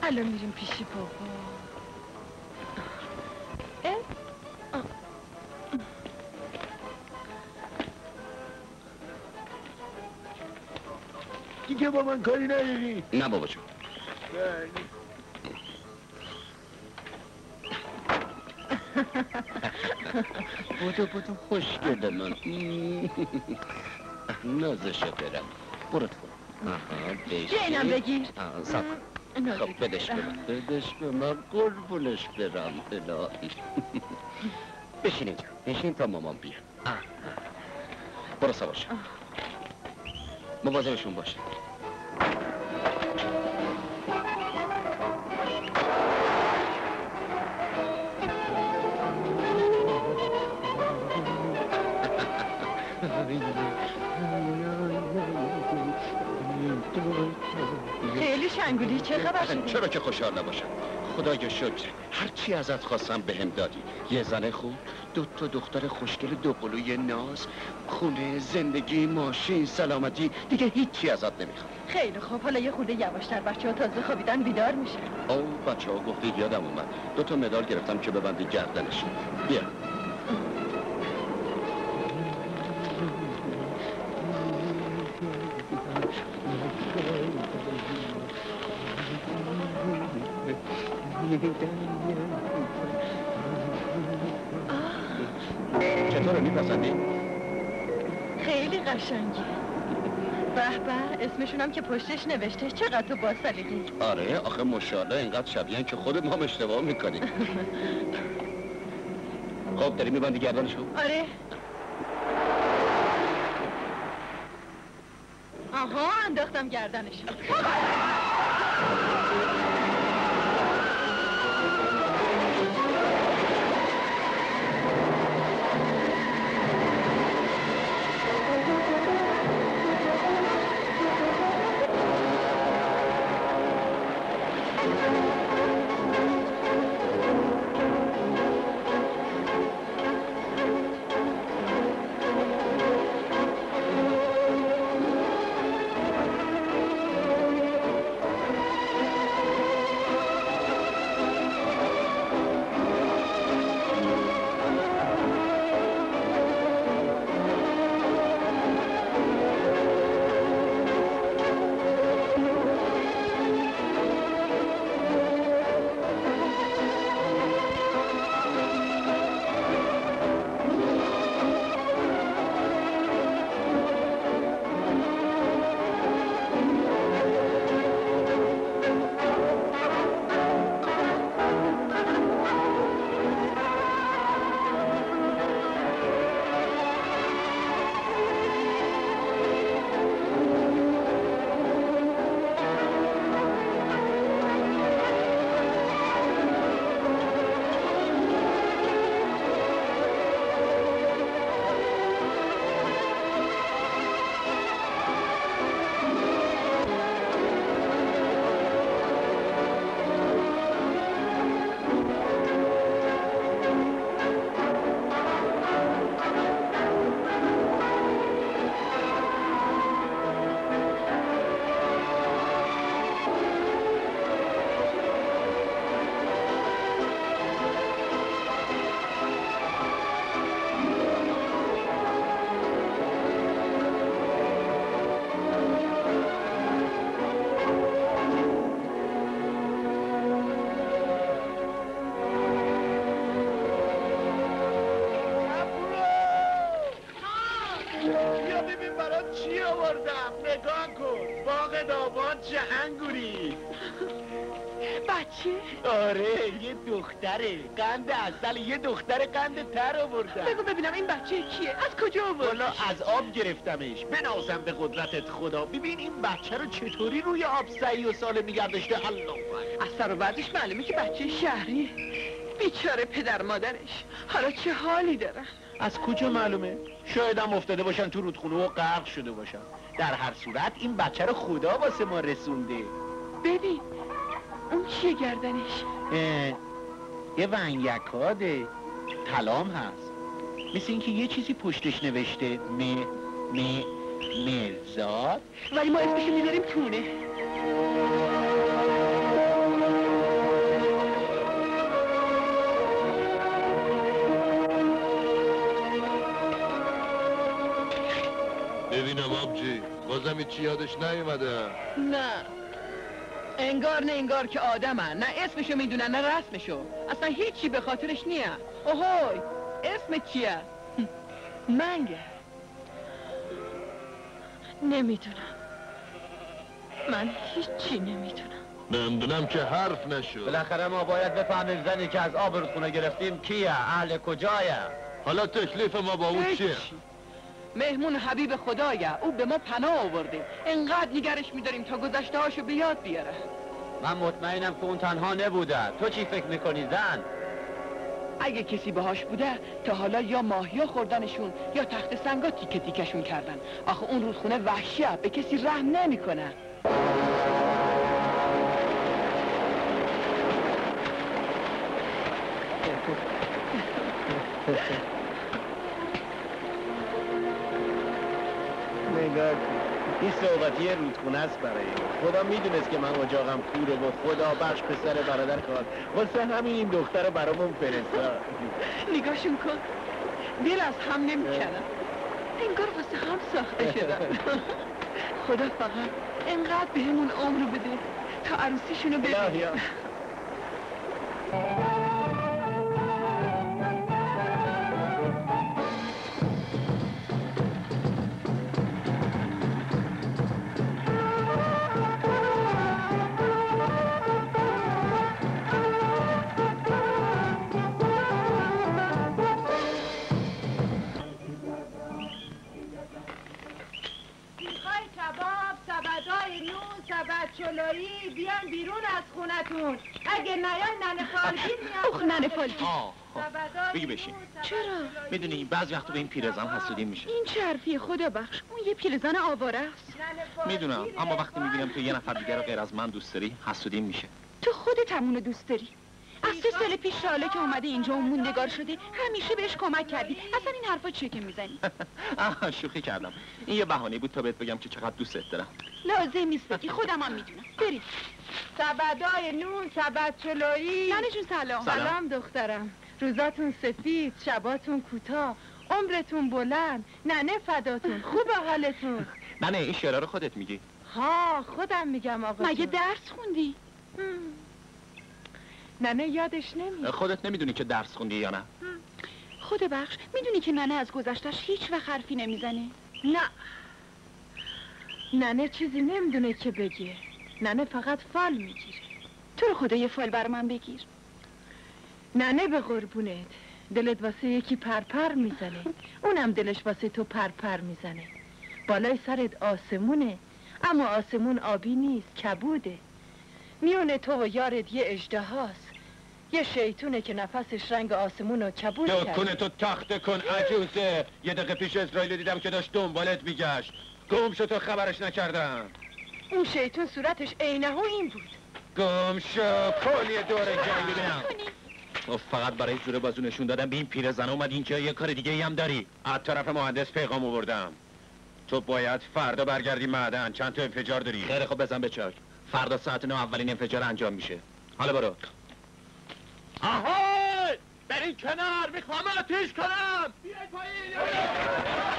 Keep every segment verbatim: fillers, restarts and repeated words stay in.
الان میریم پیشی بابا. دیگه با من کاری نداری؟ نه بابا جون. بودو بودو خوشگل من. نازشو برم. برو تو. آها بشی. اینم بگیر. سب خب بدش به من. بدش به من قربونش برم. الهی. بشین اینجا. بشین تا مامان بیاد. برو سواش. مواظبشون باشه. خیلی شنگولی، چه خبر شده؟ چرا که خوشحال نباشم؟ خدایا شکر هرچی ازت خواستم بهم دادی. یه زن خوب، دو تا دختر خوشگل دو قلوی ناز، خونه، زندگی، ماشین، سلامتی، دیگه هیچی ازت نمیخوام. خیلی خوب، حالا یه خورده یواشتر، بچه ها تازه خوابیدن بیدار میشه. او بچه ها گفتی یادم اومد، دو تا مدال گرفتم که ببندی گردنش. بیا. چطوره میپسندی؟ خیلی قشنگه. به به، اسمشونم که پشتش نوشته. چقدر تو باصلیگی. آره آخه ماشاءالله اینقدر شبیهن که خود ما هم اشتباه میکنیم. خب داری میبندی گردنشو؟ آره. آها انداختم گردنش. آره یه دختره قند اصل، یه دختر قند تر آوردم. بگو ببینم این بچه کیه؟ از کجا آوردی؟ والا از آب گرفتمش. بنازم به قدرتت خدا. ببین این بچه رو چطوری روی آب سعی و سالم نگه داشته. الله از سر و بعدش معلومه که بچه شهریه. بیچاره پدر مادرش حالا چه حالی دارن؟ از کجا معلومه؟ شاید هم افتاده باشن تو رودخونه و غرق شده باشن. در هر صورت این بچه رو خدا واسه ما رسونده. ببین اون چیه گردنش؟ یه ونگکاده طلام هست، مثل اینکه یه چیزی پشتش نوشته م م مرزاد، ولی ما اسمشو میذاریم تونه. ببینم آبجی بازم چی یادش نیومده. نه انگار نه انگار که آدمه، نه اسمشو میدونن نه رسمشو، اصلا هیچی به خاطرش نیه. اوهوی اسم چیه؟ منگه. نمیدونم، من هیچی نمیدونم. نمیدونم که حرف نشد. بالاخره ما باید بفهمیم زنی که از آب رودخونه گرفتیم کیه، اهل کجایه. حالا تکلیف ما با اون چیه؟ مهمون حبیب خدایه، او به ما پناه آورده، انقدر نگرش میداریم تا گذشته هاشو به یاد بیاره. من مطمئنم که اون تنها نبوده. تو چی فکر میکنی زن؟ اگه کسی باهاش بوده تا حالا یا ماهیا خوردنشون یا تخت سنگا تیکه تیکشون کردن. آخه اون رودخونه وحشیه، به کسی رحم نمیکنه. نگاه کن، این صحبتی رودخونه است برای خدا میدونست که من اجاقم کوره و خدا بخش پسر برادر کار واسه همین این دختر رو برامون فرستاد. نگاهشون کن، دل از هم نمیکنن، انگار واسه هم ساخته شدن. خدا فقط انقدر به همون عمر بده تا عروسیشونو ببینیم. چلویی بیان بیرون از خونتون، اگه نیان ننه فالگین میاد. اخ ننه فالگین. آه بگی بشین. چرا؟ میدونی بعض وقتا به این پیرزن حسودی میشه. این چه حرفیه خدا بخش؟ اون یه پیرزن آواره است. میدونم، اما وقتی میبینم تو یه نفر دیگر رو غیر از من دوست داری حسودی میشه. تو خودت همونو دوست داری. از سه سال پیش شاله که اومده اینجا و موندگار شده همیشه بهش کمک کردی. اصلا این حرفا چیه که میزنی؟ آه شوخی کردم. این یه بهانه بود تا بهت بگم که چقدر دوستت دارم. لازم نیست بگی، خودم هم میدونم. برید. سبدای نون، سبد چلویی. ننه جون سلام. سلام. سلام دخترم. روزاتون سفید، شباتون کوتاه، عمرتون بلند. ننه فداتون. خوب حالتون؟ نه این شعرها رو خودت میگی. ها خودم میگم آقا. مگه درس خوندی؟ ننه یادش نمیاد. خودت نمیدونی که درس خوندی یا نه؟ خدا بخش، میدونی که ننه از گذشتش هیچ وقت حرفی نمیزنه؟ نه ننه چیزی نمیدونه که بگه. ننه فقط فال میگیره. تو رو خدا یه فال بر من بگیر. ننه به قربونت، دلت واسه یکی پرپر میزنه، اونم دلش واسه تو پرپر میزنه. بالای سرت آسمونه، اما آسمون آبی نیست، کبوده. میونه تو و یارت یه اژدهاست، یه شیطونه که نفسش رنگ آسمون و کبود کرده. دکونه تو تخته کن عجوزه. یه دقیقه پیش اسرائیل دیدم که داشت دنبالت میگشت. گم شو، تو خبرش نکردم. اون شیطون صورتش عینه‌هو این بود. گم شو، کلی دوره جنگ ببینم. تو فقط برای زور بازو نشون دادم به این پیرزن اومد اینجا. یه کار دیگه ای هم داری؟ از طرف مهندس پیغام آوردم. تو باید فردا برگردی معدن، چند تا انفجار داری. خیلی خب بزن به چاک. فردا ساعت نه اولین انفجار انجام میشه. حالا برو. آهای! برین کنار، میخوام آتیش کنم. بیاید پایین.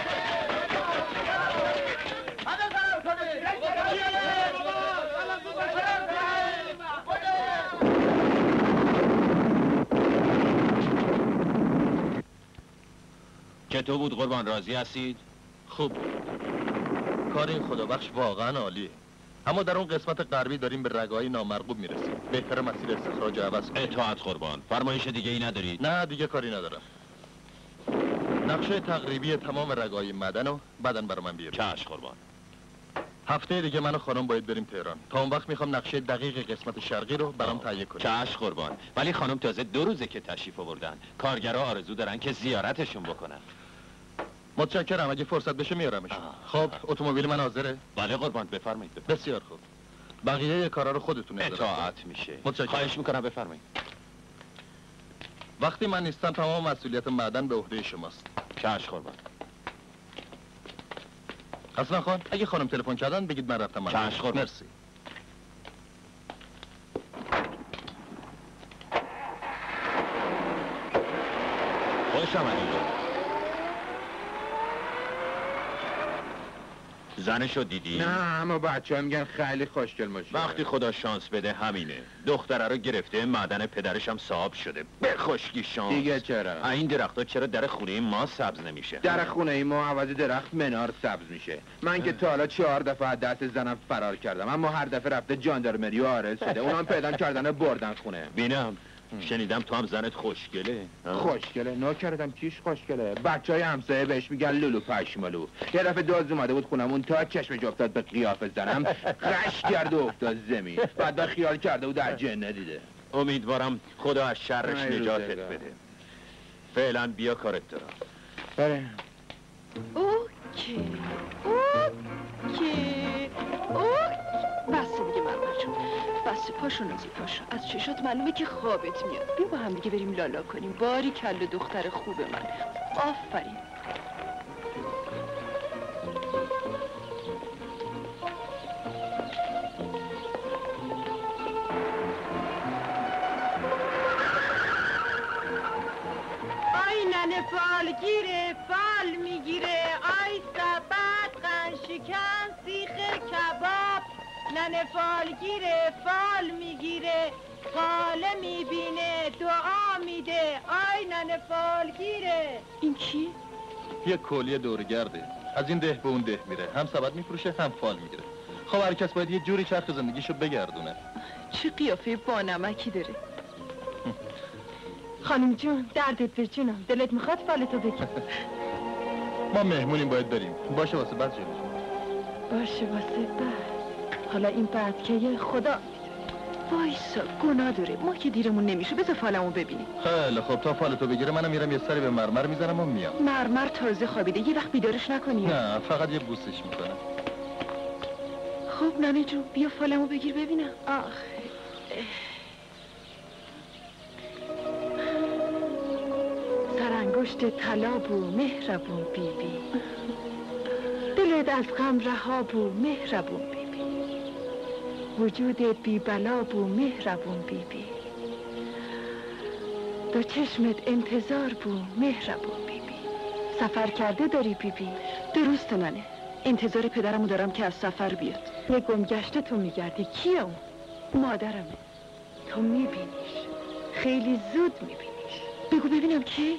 چطور بود قربان، راضی هستید؟ خوب. کار این خدابخش واقعا عالیه. اما در اون قسمت غربی داریم به رگای نامرغوب میرسیم. بهتر مسیر استخراج عوض کنیم. اطاعت قربان. فرمایش دیگه ای ندارید؟ نه دیگه کاری ندارم. نقشه تقریبی تمام رگای معدن رو بعداً برای من بیارید. چشم قربان. هفته دیگه من و خانم باید بریم تهران. تا اون وقت میخوام نقشه دقیق قسمت شرقی رو برام تهیه کنید. چشم قربان. ولی خانم تازه دو روزه که تشریف آوردن. کارگرها آرزو دارن که زیارتشون بکنن. متشکرم، اگه فرصت بشه میارمش. خب اتومبیل من حاضره؟ بله قربان، بفرمایید. بسیار خوب. بقیه کارا رو خودتون اداره اطاعت میشه. متشکرم. خواهش میکنم بفرمایید. وقتی من نیستم تمام مسئولیت معدن به عهده شماست. چشم قربان. حسن خان، اگه خانم تلفن کردن بگید من رفتم. من چشم قربان. مرسی. خوش آمدید. زنشو دیدی؟ نه اما بچه ها میگن خیلی خوشگل ماشه. وقتی خدا شانس بده همینه. دختره رو گرفته، معدن پدرش هم صاحب شده. به خشکی شانس. دیگه چرا؟ این درخت‌ها چرا در خونه ما سبز نمیشه؟ در خونه ما عوض درخت منار سبز میشه. من که تا حالا چهار دفعه دست زنم فرار کردم، اما هر دفعه رفته جاندارمری و آرز شده. اونم پیدا کردن و بردن خونه. بینم شنیدم تو هم زنت خوشگله. خوشگله؟ نکردم کیش خوشگله؟ بچه های همسایه بهش میگن لولو پشمالو. یه دفعه دزد اومده بود خونمون، تا چشم جا افتاد به قیافه زنم قش کرد و افتاد زمین. بعد خیال کرده و در جنه دیده. امیدوارم خدا از شرش ای نجاتت روزگار. بده. فعلا بیا کارت دارم. بله. اوکی اوکی اوکی بسه دیگه مرمر جون، بسه پاشو نازی پاشو. از چشات معلومه که خوابت میاد. بیا با هم دیگه بریم لالا کنیم. باری کل دختر خوب من. آفرین. آی ننه فالگیره فال میگیره، آی سبت قن شکن سیخ کباب. ننه فالگیره فال میگیره، خاله میبینه دعا میده. آی ننه فالگیره. این کی؟ یه کلیه دورگرده، از این ده به اون ده میره، هم سبد میفروشه هم فال میگیره. خب هر کس باید یه جوری چرخ زندگیشو بگردونه. چه قیافه بانمکی داره. خانم جون دردت به جونم، دلت میخواد فالتو بگی؟ ما مهمونیم باید بریم. باشه واسه بعد جلوش. باشه واسه بعد. حالا این بعد که یه خدا وایسا گناه داره، ما که دیرمون نمیشه. بذار فالمو ببینیم. خیلی خب تا فالتو بگیره منم میرم یه سری به مرمر میزنم و میام. مرمر تازه خوابیده، یه وقت بیدارش نکنی. نه فقط یه بوسش میکنم. خب ننه جون بیا فالمو بگیر ببینم. آخه سرانگشت طلا بو مهربون بیبی، دلت از غم رها بو مهربون بیبی، وجودت بی بلا بو مهربون بیبی، دو چشمت انتظار بو مهربون بیبی. سفر کرده داری بیبی؟ درسته ننه، انتظار پدرمو دارم که از سفر بیاد. یه گمگشته تو میگردی، کیه اون؟ مادرمه. تو میبینیش، خیلی زود میبینیش. بگو ببینم کی؟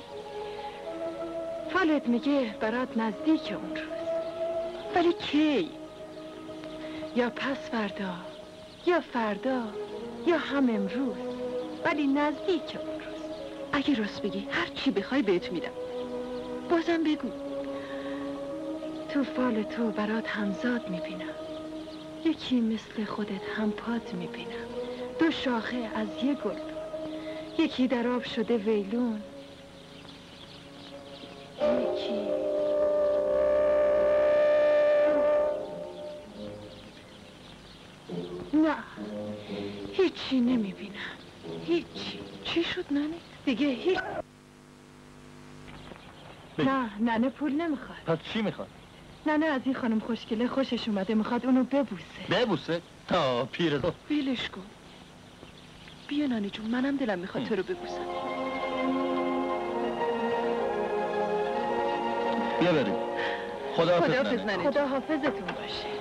فالت میگه برات نزدیک اون روز. ولی کی؟ یا پس فردا، یا فردا، یا هم امروز، ولی نزدیک اون روز. اگه راست بگی هر چی بخوای بهت میدم. بازم بگو. تو فال تو برات همزاد میبینم، یکی مثل خودت همپات میبینم. دو شاخه از یه گل، یکی در آب شده ویلون، یکی نه هیچی نمیبینم. هیچی. چی شد ننه؟ دیگه هیچ. بگو. نه ننه پول نمیخواد. پس چی میخواد؟ ننه از این خانم خوشگله خوشش اومده، میخواد اونو ببوسه. ببوسه؟ تا پیر رو. ولش کن. بیا ننه جون، منم دلم میخواد تو رو ببوسم. بیا بریم. خدا خداحافظ حافظ ننه. خدا حافظتون باشه.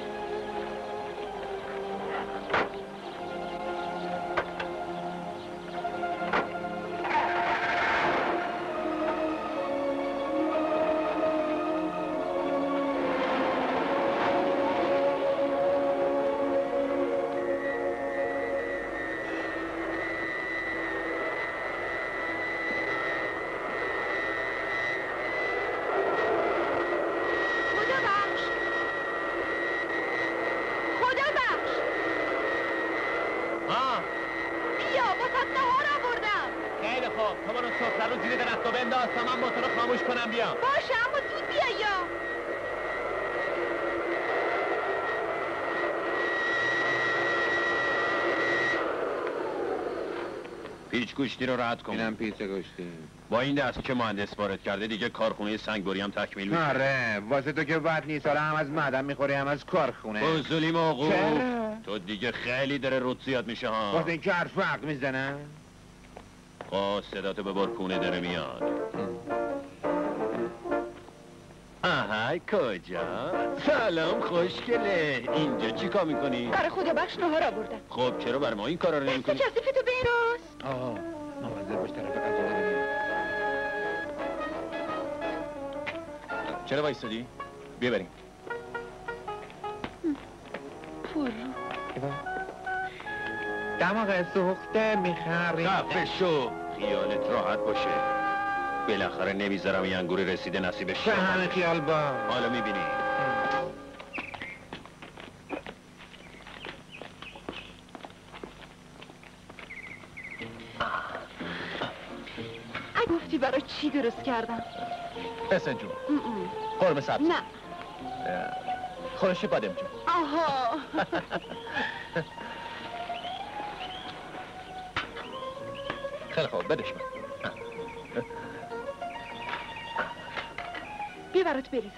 سفره رو زیر درخت و بنداز تا من موتور رو خاموش کنم بیام. باشه اما زود بیا یا پیچ گوشتی رو رد کن. اینم پیچ گوشتی. با این دست که مهندس وارد کرده دیگه کارخونه سنگبری هم تکمیل میشه. آره واسه تو که بد نیست، حالا هم از معدن میخوری هم از کارخونه. فضولی موقوف. چرا؟ تو دیگه خیلی داره رود زیاد میشه ها. واسه این که حرف عقل میزنن. خب صداتو ببر کونه داره میاد. آها ای کجا؟ سلام خوشگله. اینجا چی کار میکنی؟ برای خدا بخش نهار آوردم. خب چرا بر ما این کارا رو دست نمیکنی؟ کثیفتو بیناست. آه مواظب باش طرف غذا نمیری. چرا وایسادی؟ بیا بریم. پول دماغ سوخته میخریم. خفه شو، خیالت راحت باشه. بالاخره نمیذارم این انگور رسیده نصیبش چه همه خیال با. حالا میبینی. اگه گفتی برای چی درست کردم؟ حسن جون قرمه سبز نه. خورشی بادم جون. آها. خیلی خوب بدش من. بیا برات بریزم.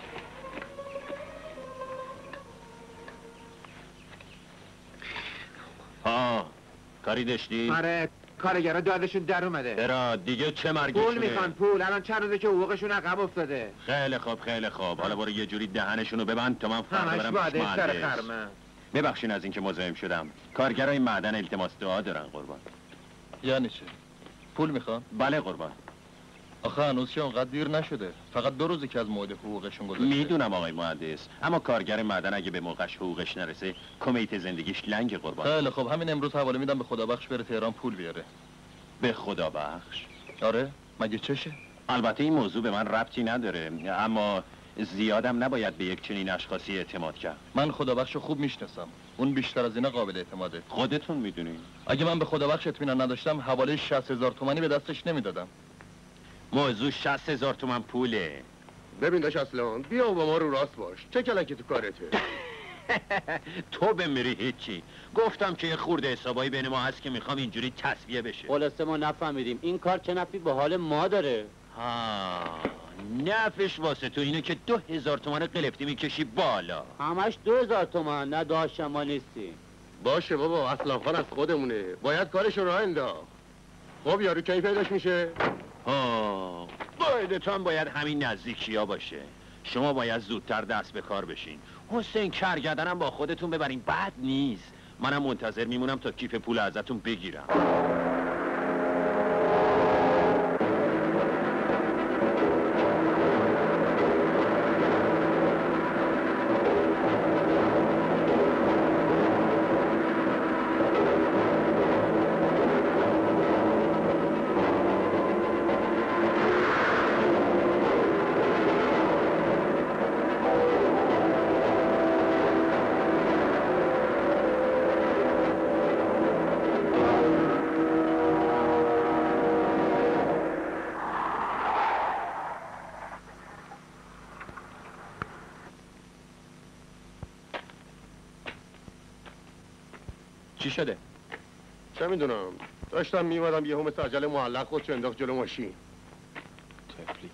ها کاری داشتی؟ آره کارگرا دادشون در اومده. چرا دیگه چه مرگشونه؟ پول میخوان پول. الان چند روزه که حقوقشون عقب افتاده. خیلی خوب خیلی خوب. حالا برو یه جوری دهنشونو ببند تا من فردا همش برم باده پیش سر مهندس. خرمن. ببخشین از اینکه مزاحم شدم. کارگرای معدن التماس دعا دارن قربان. یعنی چه؟ پول میخوان؟ بله قربان. آخه هنوز که اونقدر دیر نشده. فقط دو روزی که از موعد حقوقشون گذشته. میدونم آقای مهندس، اما کارگر معدن اگه به موقعش حقوقش نرسه کمیت زندگیش لنگ قربان. خیلی خب همین امروز حواله میدم به خدا بخش بره تهران پول بیاره. به خدا بخش. آره مگه چشه؟ البته این موضوع به من ربطی نداره، اما زیادم نباید به یک چنین اشخاصی اعتماد کرد. من خدا بخش خوب میشناسم. اون بیشتر از اینا قابل اعتماده. خودتون میدونین. اگه من به خدا بخش اطمینان نداشتم حواله شصت هزار تومانی به دستش نمیدادم. موضوع شصت هزار تومن پوله. ببین داش اصلان بیا با ما رو راست باش. چه کلکی تو کارته؟ تو بمیری هیچی. گفتم که یه خورده حسابایی بین ما هست که میخوام اینجوری تصفیه بشه. خلاصه ما نفهمیدیم این کار چه نفعی به حال ما داره. ها نفش واسه تو اینه که دو هزار تومن قلفتی میکشی بالا. همش دو هزار تومن. نه داشت ما نیستیم. باشه بابا اصلان خان از خودمونه. باید کارشو راه انداخت. خب یارو کی پیداش میشه؟ ها قاعدتاً باید همین نزدیکی ها باشه. شما باید زودتر دست به کار بشین. حسین کرگدنم با خودتون ببرین بد نیست. منم منتظر میمونم تا کیف پول ازتون بگیرم. چی شده؟ چه میدونم داشتم میومدم یهو مثل عجله معلق خودشو انداخت جلو ماشین. تفلی.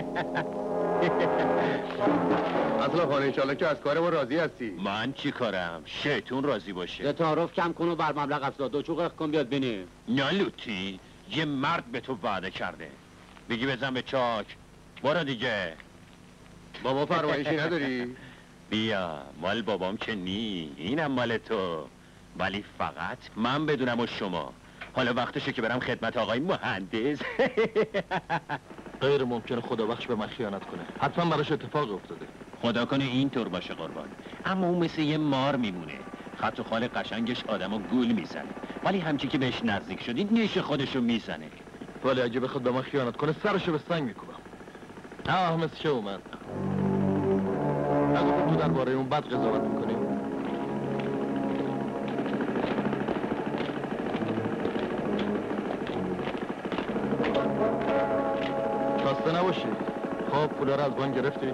اصلا خانه انشالله که از کار ما راضی هستی. من چی کارم؟ شیطون راضی باشه. یه تعارف کم کن و بر مبلغ هفتاد و دو چوق کن بیاد بینی. نه لوتی، یه مرد به تو وعده کرده. بگی بزن به چاک. برو دیگه. بابا فرمایشی نداری؟ بیا، مال بابام که نی، اینم مال تو. ولی فقط من بدونم و شما. حالا وقتشه که برم خدمت آقای مهندس. غیر ممکنه خدا بخش به من خیانت کنه. حتما براش اتفاق افتاده. خدا کنه اینطور باشه قربان. اما اون مثل یه مار میمونه. خط و خال قشنگش آدمو گول میزنه. ولی همچی که بهش نزدیک شدی نیش خودشو میزنه. ولی اگه بخواد به من خیانت کنه سرشو به سنگ میکوبم. آه مثل چه اومد. اگه تو درباره اون بد قضاوت میکنی؟ خسته نباشی. خب پولا رو از بانک گرفتی؟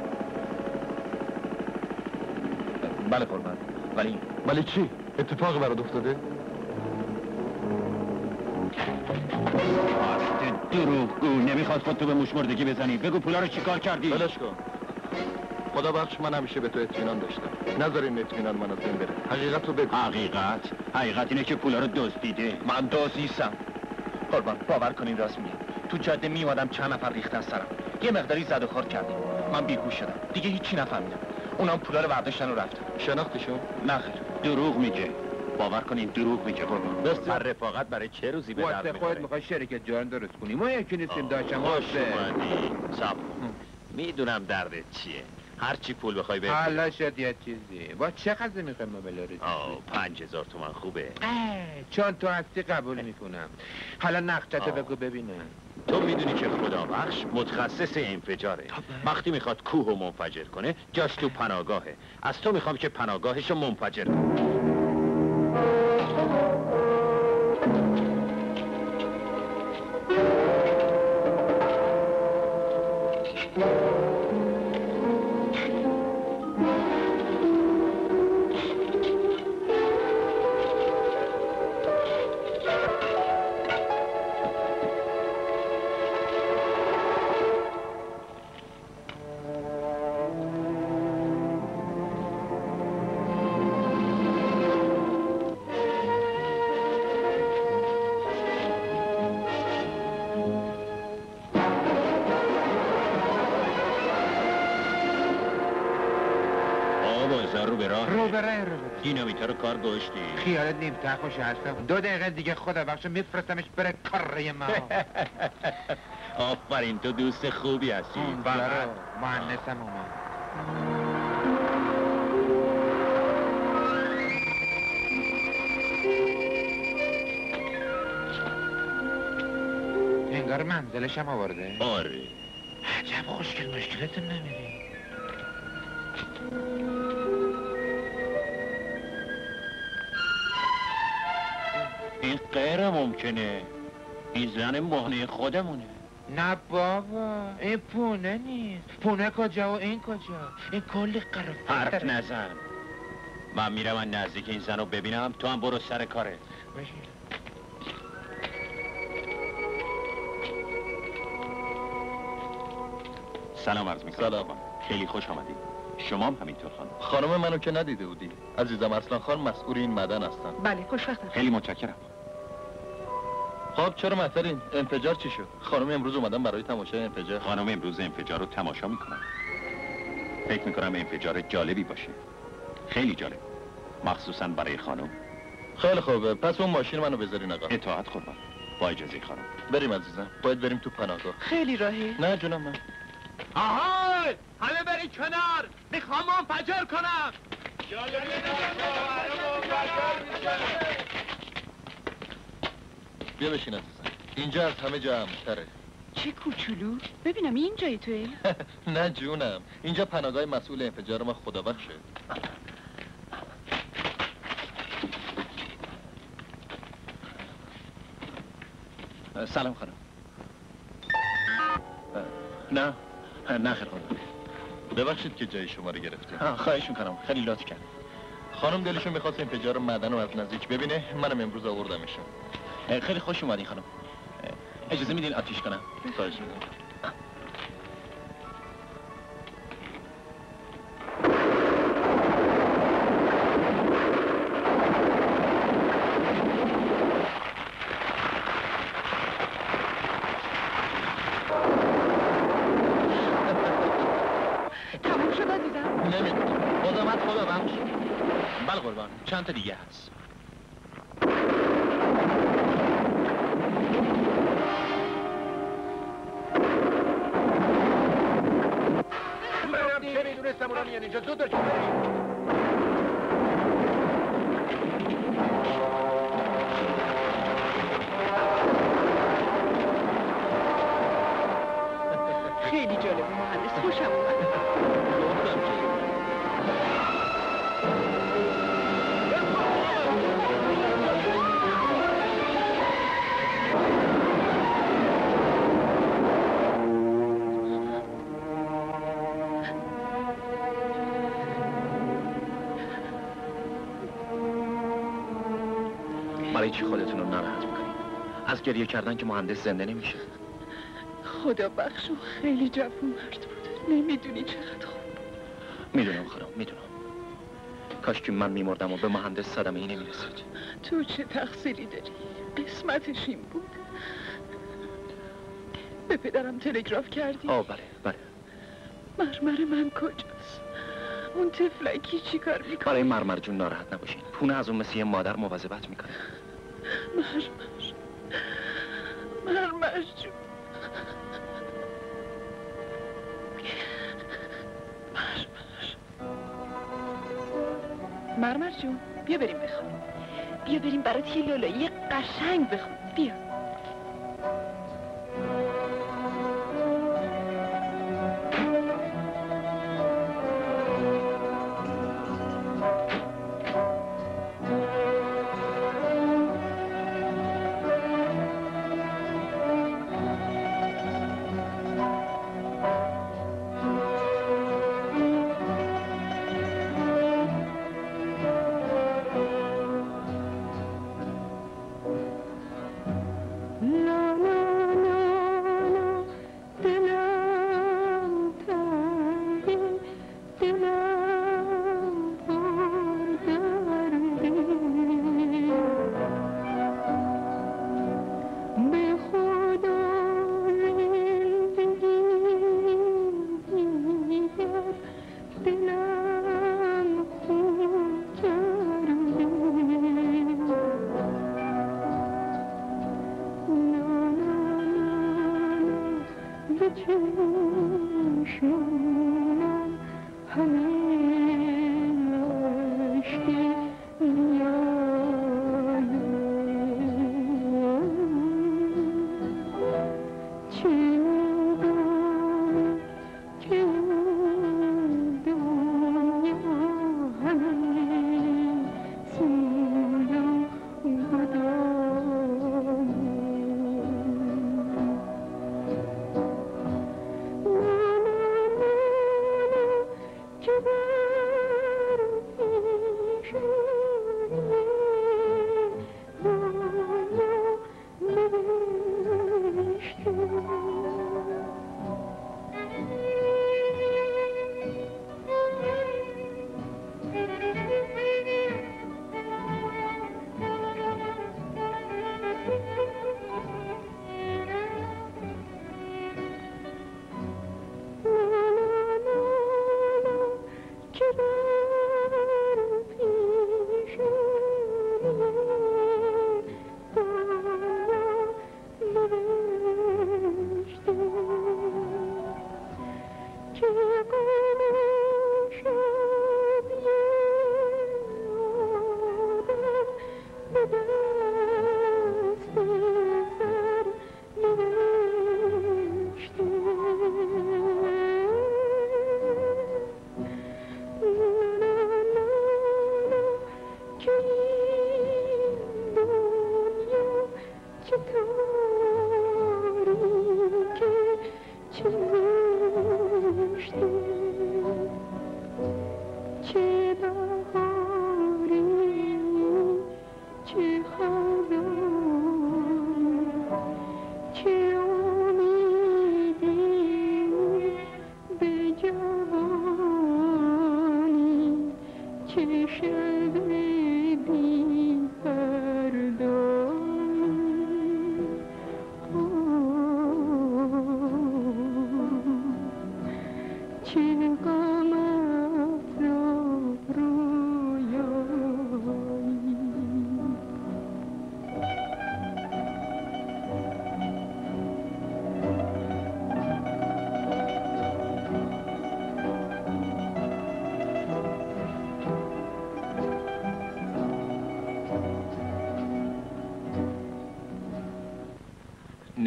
بله قربان. ولی ولی چی؟ اتفاقی برات افتاده؟ آست دروغگو، نمیخواد خودتو به موشمردگی بزنی. بگو پولا رو چیکار کردی؟ بلش کن. خدا بخش من همیشه به تو اطمینان داشتم. نذارین اطمینان من از بین بره. حقیقت رو بگو. حقیقت؟ حقیقت اینه که پولا رو دزدیده. من دوست نیستم. قربان باور کنین راست میگم. تو جاده می اومدم چند نفر ریختن سرم. یه مقداری زد و خورد کردیم. من بیهوش شدم. دیگه هیچی نفهمیدم. اونام پولا رو برداشتن و رفتن. شناختیشون؟ نه خیر. دروغ میگه. باور کنین دروغ میگه قربان. بس هر رفاقت برای چه روزی به درد واسه میخوره؟ خودت میخوای شرکت جان درست کنی. ما یکی نیستیم داشتم خوش واسه. اومدی. صبر. میدونم دردت چیه. هر چی پول بخوای بهت حالا شد یه چیزی. با چه قضا میخوای ما بلارید؟ آه پنج هزار تومن خوبه. چون تو هستی قبول میکنم. حالا نقشتو آه. بگو ببینم. تو میدونی که خدا بخش متخصص انفجاره. وقتی میخواد کوه رو منفجر کنه جاش تو پناهگاهه. از تو میخوام که پناهگاهش رو منفجر کنی. رو به راه رو برای رو برای دینامیتا رو کار گوشتی. خیالت نیم تا خوش هستم. دو دقیقه دیگه خدا بخش میفرستمش بره کاره ما. آفرین تو دوست خوبی هستی. فقط مهندسم اومد. انگار منزلش هم آورده. آره عجب خوشگل مشکلتون نمیری. این غیر ممکنه. این زن مهنه خودمونه. نه بابا این پونه نیست. پونه کجا و این کجا؟ این کلی قرفه حرف داره. نزن. من میرم من نزدیک این زن رو ببینم. تو هم برو سر کاره. باشی. سلام عرض میکنم. سلام. خیلی خوش آمدید. شما هم همینطور خانم. خانم منو که ندیده بودی. عزیزم اصلا خان مسئول این معدن هستن. بله خوشبختم. خیلی متشکرم. خب چرا معطلین؟ انفجار چی شد؟ خانم امروز اومدن برای تماشای انفجار. خانم امروز انفجار رو تماشا میکنن. فکر میکنم انفجار جالبی باشه. خیلی جالب. مخصوصا برای خانم. خیلی خوبه. پس اون ماشین منو بذارین آقا. اطاعت قربان. با اجازه خانم. بریم عزیزم. باید بریم تو پناهگاه. خیلی راهی. نه جونم من. آهای! همه برید کنار! میخوام منفجر کنم! بیا بشین عزیزم. اینجا از همه جا امن‌تره. چه کوچولو؟ ببینم این جای توی؟ نه جونم. اینجا پناهگاه مسئول انفجار ما خدا بخشه. سلام خانم. نه نه خیر خانم. ببخشید که جای شما رو گرفتیم. آه، خواهش میکنم. خیلی لطف کرد. خانم دلشون میخواست انفجار معدن رو از نزدیک ببینه. منم امروز آوردمشون. خیلی خوش اومدین خانم. اجازه میدین آتیش کنم؟ خواهش میکنم. چند تا دیگه هست. منم چه میدونستم اونا میان اینجا. زود داشتیم بریم. خیلی جالب مهندس، خوشم اومد. برای چی خودتون رو ناراحت میکنید؟ از گریه کردن که مهندس زنده نمیشه. خدا بخشو، خیلی جوون مرد بود. نمیدونی چقدر خوب. میدونم خانم، میدونم. کاش که من میمردم و به مهندس صدمه ای نمیرسید. تو چه تقصیری داری؟ قسمتش این بود. به پدرم تلگراف کردی؟ آه بله بله. مرمر من کجاست؟ اون تفلکی چی کار میکنه؟ برای مرمر جون ناراحت نباشین. پونه از اون مثل یه مادر مواظبت میکنه. مرمر مرمر جون. مرمر مرمر جون، بیا بریم بخوابیم. بیا بریم برات یه لالایی قشنگ بخواب. بیا.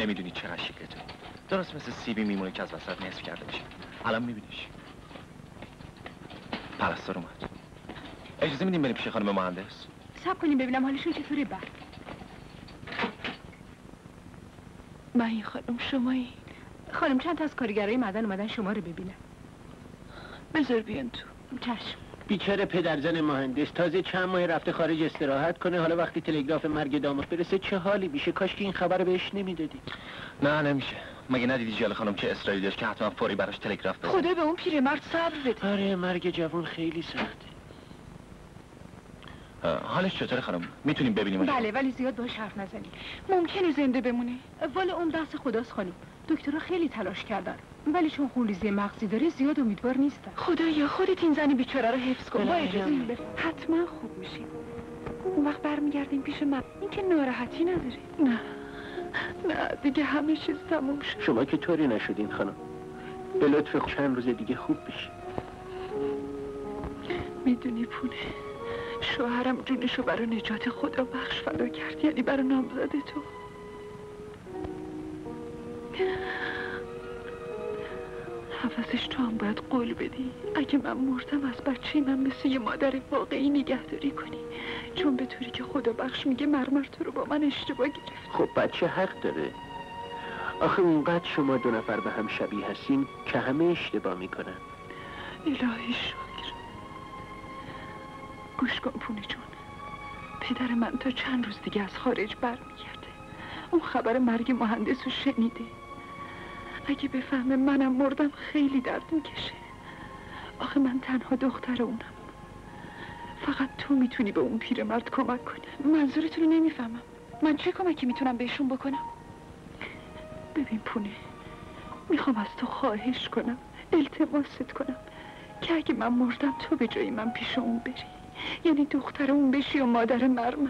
نمیدونی چقدر شیکته. درست مثل سیبی میمونه که از وسط نصف کرده بشه. الان میبینیش. پرستار اومد. اجازه میدیم بریم پیش خانم مهندس؟ صبر کنیم ببینم حالشون چطوره. بعد من این خانم شمایی؟ خانم چند تا از کارگرای معدن اومدن شما رو ببینم. بذار بیان تو. چشم. بیچاره پدرزن مهندس تازه چند ماه رفته خارج استراحت کنه، حالا وقتی تلگراف مرگ داماد برسه چه حالی میشه؟ کاش که این خبر رو بهش نمیدادی. نه نمیشه. مگه ندیدی جیال خانم که اسرائیلی داشت که حتما فوری براش تلگراف بزنه؟ خدا به اون پیرمرد صبر بده. آره مرگ جوان خیلی سخته. حالش چطوره خانم؟ میتونیم ببینیم؟ بله ولی زیاد باهاش حرف نزنید. ممکنه زنده بمونه. والا اون دست خداست خانم. دکترها خیلی تلاش کردن ولی چون خونریزی مغزی داره زیاد امیدوار نیستن. خدایا خودت این زن بیچاره رو حفظ کن. با اجازه حتما خوب میشیم. اون وقت برمیگردیم پیش من. این که ناراحتی نداره. نه نه دیگه همه چیز تموم شد. شما که طوری نشدین خانم. به لطف چند روز دیگه خوب بشی. میدونی پونه شوهرم جونشو برای نجات خدا بخش فدا کرد، یعنی برای نامزد تو. حوضش تو هم باید قول بدی اگه من مردم از بچه من مثل یه مادر واقعی نگهداری کنی، چون به طوری که خدا بخش میگه مرمر تو رو با من اشتباه گرفت. خب بچه حق داره. آخه اونقدر شما دو نفر به هم شبیه هستین که همه اشتباه میکنن. الهی شکر. گوش کن پونه جون، پدر من تا چند روز دیگه از خارج برمیگرده. اون خبر مرگ مهندس رو شنیده. اگه بفهمه منم مردم خیلی درد میکشه. آخه من تنها دختر اونم. فقط تو میتونی به اون پیرمرد کمک کنی. منظورتون رو نمیفهمم. من چه کمکی میتونم بهشون بکنم؟ ببین پونه، میخوام از تو خواهش کنم، التماست کنم که اگه من مردم تو به جای من پیش اون بری، یعنی دختر اون بشی و مادر مرمر.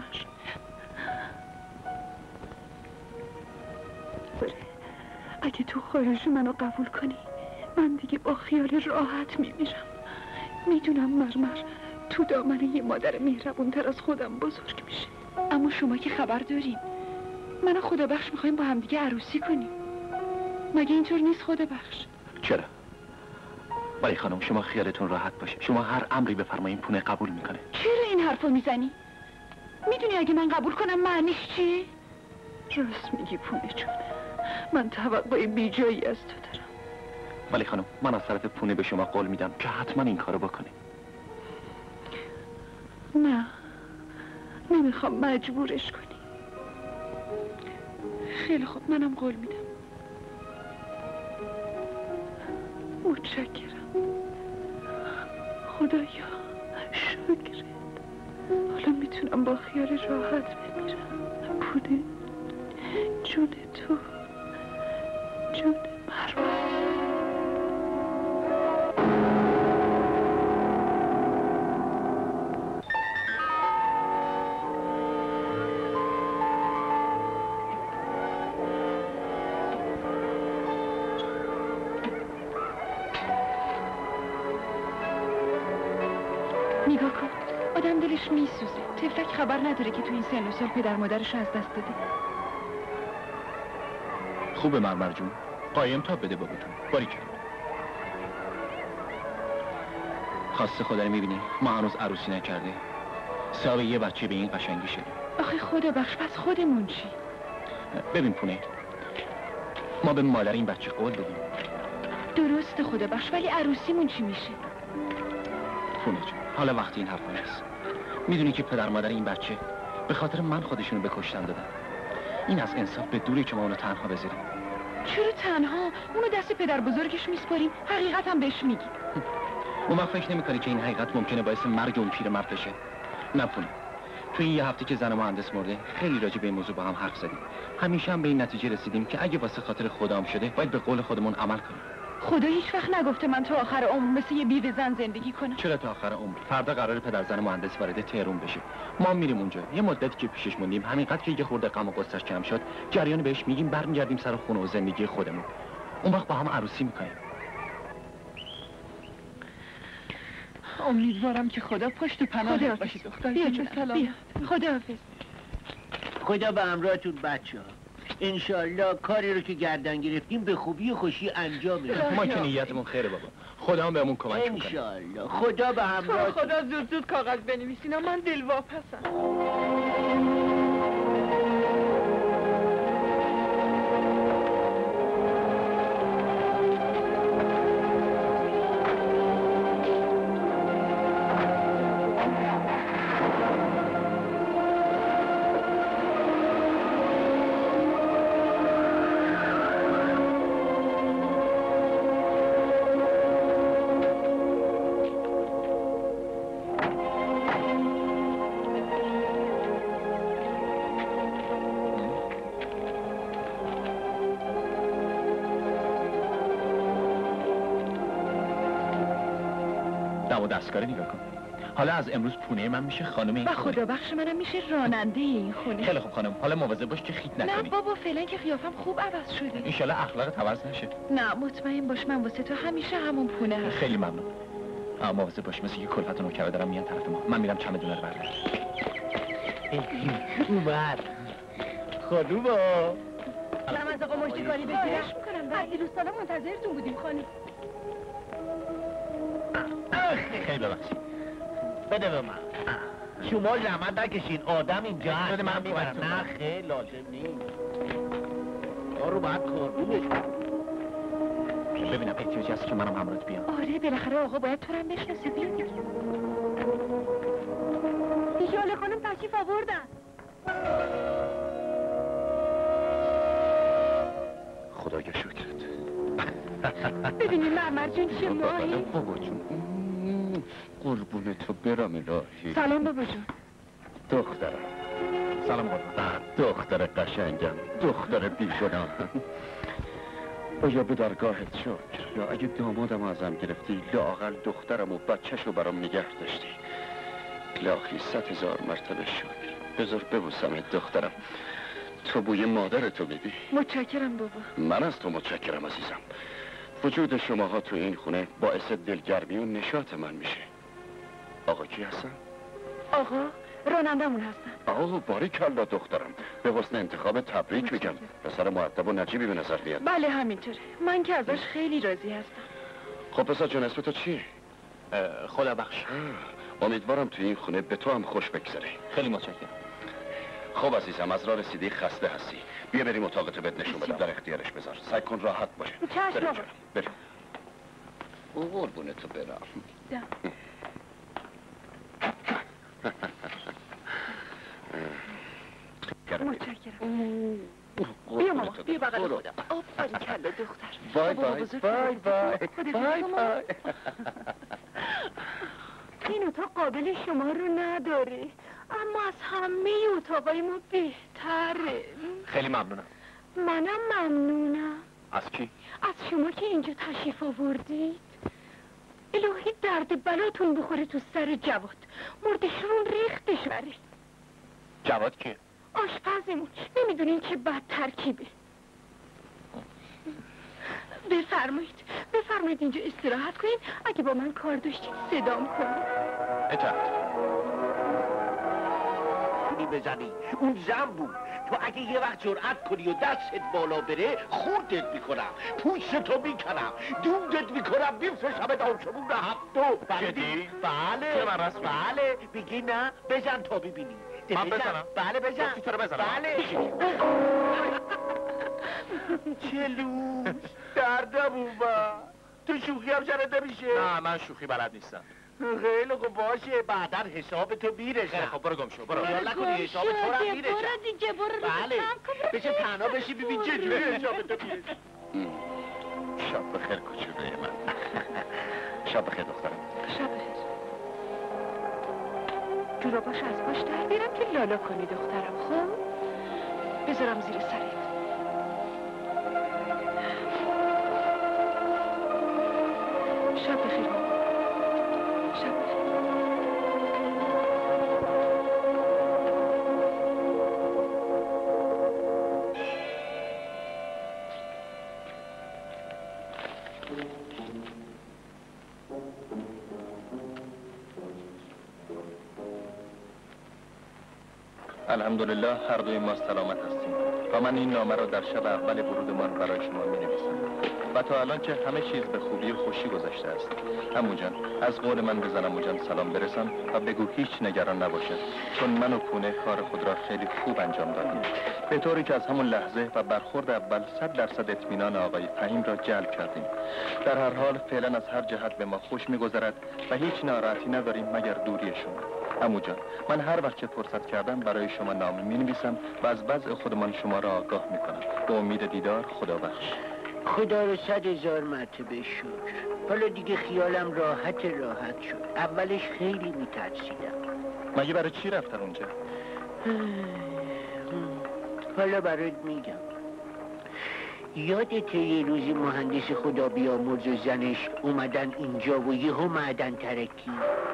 اگه تو خواهش منو قبول کنی من دیگه با خیال راحت میمیرم. میدونم مرمر تو دامن یه مادر مهربونتر از خودم بزرگ میشه. اما شما که خبر دارین من و خدا بخش میخوایم با هم دیگه عروسی کنیم. مگه اینطور نیست خدا بخش؟ چرا؟ ولی خانم شما خیالتون راحت باشه، شما هر امری بفرمایین پونه قبول میکنه. چرا این حرفو میزنی؟ میدونی اگه من قبول کنم معنیش چی؟ راست میگی پونه جون، من توقع بی جایی از تو دارم. ولی خانم من از طرف پونه به شما قول میدم که حتما این کارو بکنی. نه نمیخوام مجبورش کنی. خیلی خوب منم قول میدم. متشکرم. خدایا شکرت. حالا میتونم با خیال راحت بمیرم. پونه جون تو، جون مرمر. نگاه کن، آدم دلش میسوزه. طفلک خبر نداره که تو این سن و سال پدر مادرش از دست داده. خوبه مرمر جون، قایم تا بده باباتون. باری کرد. خواسته خدا رو میبینی ما هنوز عروسی نکرده، صاحب یه بچه به این قشنگی شده. آخه خدا بخش پس خودمون چی؟ ببین پونه، ما به مادر این بچه قول دادیم. درسته خدا بخش، ولی عروسیمون چی میشه؟ پونه جون حالا وقتی این حرفا نیست. میدونی که پدر مادر این بچه به خاطر من خودشونو بکشتن دادن. این از انصاف به دوری که ما اونو تنها بذاریم. چرا تنها؟ اونو دست پدر بزرگش میسپاریم، حقیقت هم بهش میگی. اون وقت فکر نمی‌کنی که این حقیقت ممکنه باعث مرگ اون پیرمرد بشه؟ نه پونه، تو این یه هفته که زن مهندس مرده خیلی راجع به این موضوع با هم حرف زدیم. همیشه هم به این نتیجه رسیدیم که اگه واسه خاطر خودم شده باید به قول خودمون عمل کنیم. خدا هیچ وقت نگفته من تا آخر عمر مثل یه بیوه زن زندگی کنم. چرا تا آخر عمر؟ فردا قرار پدر زن مهندس وارد تهران بشه. ما میریم اونجا، یه مدتی که پیشش موندیم، همینقدر که یه خورده غم و غصه‌اش کم شد، جریان بهش میگیم برمیگردیم سر خونه و زندگی خودمون. اون وقت با هم عروسی میکنیم. امیدوارم که خدا پشت و پناهت باشه دختر. بیا جون، بیا. خداحافظ. خدا به همراهتون بچه ها. انشالله کاری رو که گردن گرفتیم به خوبی و خوشی انجام میدیم. ما که نیتمون خیره بابا. خدا هم بهمون کمک میکنه. انشالله خدا به همراه. تو خدا زود زود کاغذ بنویسینا، من دلواپسم. دم و دستکاری نگاه کن. حالا از امروز پونه من میشه خانم این و خدا بخش منم میشه راننده این خونه. خیلی خوب خانم، حالا مواظب باش که خیت نکنی. نه بابا فعلا که قیافم خوب عوض شده. انشالله اخلاقت عوض نشه. نه مطمئن باش من واسه تو همیشه همون پونه هست. خیلی ممنون. اما مواظب باش، مثل یه کلفت و نوکره دارم میان طرف ما. من میرم چمدونه رو بردارم. اومد خانوما. من از آقا مشتکاری بگیرم میکنم. از دیروز سالا منتظرتون بودیم خانم. خیلی ببخشید. بده به من. شما زحمت نکشین، آدم اینجا هست. بده من میبرم. نه خیلی لازم نیست. کارو باید کاربونش. ببینم احتیاجی هست که منم همراهت بیام. آره بالاخره آقا باید تو رو هم بشناسه. بیا دیگه. ایشالا خانم تشریف آوردن. خدایا شکرت. ببینید مرمر جون چه ماهی. بابا جون قربون تو برم الهی. سلام بابا جون. دخترم. سلام قربان. دختر قشنگم، دختر بیگناه. یا به درگاهت شکر، یا اگه دامادم ازم گرفتی لااقل دخترم و بچه‌شو برام نگه داشتی. لاخی صد هزار مرتبه شکر. بذار ببوسمت دخترم. تو بوی مادرتو میدی. متشکرم بابا. من از تو متشکرم عزیزم. وجود شماها تو این خونه باعث دلگرمی و نشاط من میشه. آقا کی هستن؟ آقا رانندمون هستن. آقا باریکالله دخترم. به حسن انتخاب تبریک میگم. پسر مؤدب و نجیبی به نظر میاد. بله همینطوره. من که ازش خیلی راضی هستم. خب پسر جان اسم تو چیه؟ خدا بخش. امیدوارم تو این خونه به تو هم خوش بگذره. خیلی متشکرم. خب عزیزم از راه رسیدی خسته هستی. بیا بریم اتاقتو بهت نشون بدم. در اختیارش بذار. سعی کن راحت باشه. چشم بریم بابا. جانم. بریم. او قربونه تو برم. متشکرم. بیا ماما بیا بغل خودم. آفرین کلا دختر. بای بای بای بای بای بای. این اتاق قابل شما رو نداره، اما از همه اتاقای ما بهتره. خیلی ممنونم. منم ممنونم. از کی؟ از شما که اینجا تشریف آوردید. الهی درد بلاتون بخوره تو سر جواد. مردشون ریختش بره. جواد کیه؟ آشپزمون. نمیدونین چه بد ترکیبه. بفرمایید بفرمایید اینجا استراحت کنید. اگه با من کار داشتید صدام کنید. اطاعت. بزنی اون زن بود. تو اگه یه وقت جرأت کنی و دستت بالا بره خوردت میکنم، پوستتو میکنم، دودت میکنم، میفرشمت آسمون هفتم. جدی؟ بله من راست میگی؟ بله بگی نه بزن تا ببینی. من بزنم؟ بله بزن. گفتی تو رو بزنم؟ بله. چه لوس دردم اومد. تو شوخی هم شرط نمیشه؟ نه من شوخی بلد نیستم. خیلی خوب باشه، بعدا حسابتو میرسم. خب برو گم شو برو. خیال نکنی حساب تو رو هم میرسم. برو دیگه برو. بله بشه تنها بشی ببین چه جوری حسابتو میرسم. شب بخیر کوچولوی من. شب بخیر دخترم. شب بخیر. جوراباش از پاش در بیارم که لالا کنی دخترم. خب بذارم زیر سرت. شب بخیر. شب بخیر. الحمدلله هر دوی ما سلامت هستیم و من این نامه را در شب اول ورودمان برای شما می نویسم و تا الان که همه چیز به خوبی و خوشی گذشته است. عمو جان، از قول من به زن عمو جان سلام برسان و بگو هیچ نگران نباشد، چون من و پونه کار خود را خیلی خوب انجام دادیم، به طوری که از همون لحظه و برخورد اول صد درصد اطمینان آقای فهیم را جلب کردیم. در هر حال فعلا از هر جهت به ما خوش می‌گذرد و هیچ ناراحتی نداریم مگر دوریشون. عمو جان، من هر وقت که فرصت کردم برای شما نامه می‌نویسم و از وضع خودمان شما را آگاه می‌کنم. به امید دیدار، خدا بخش. خدا رو صد هزار مرتبه شکر. حالا دیگه خیالم راحت راحت شد. اولش خیلی میترسیدم. مگه برای چی رفتن اونجا؟ حالا برات میگم. یادت یه روزی مهندس خدا بیامرز و زنش اومدن اینجا و یهو معدن ترکی؟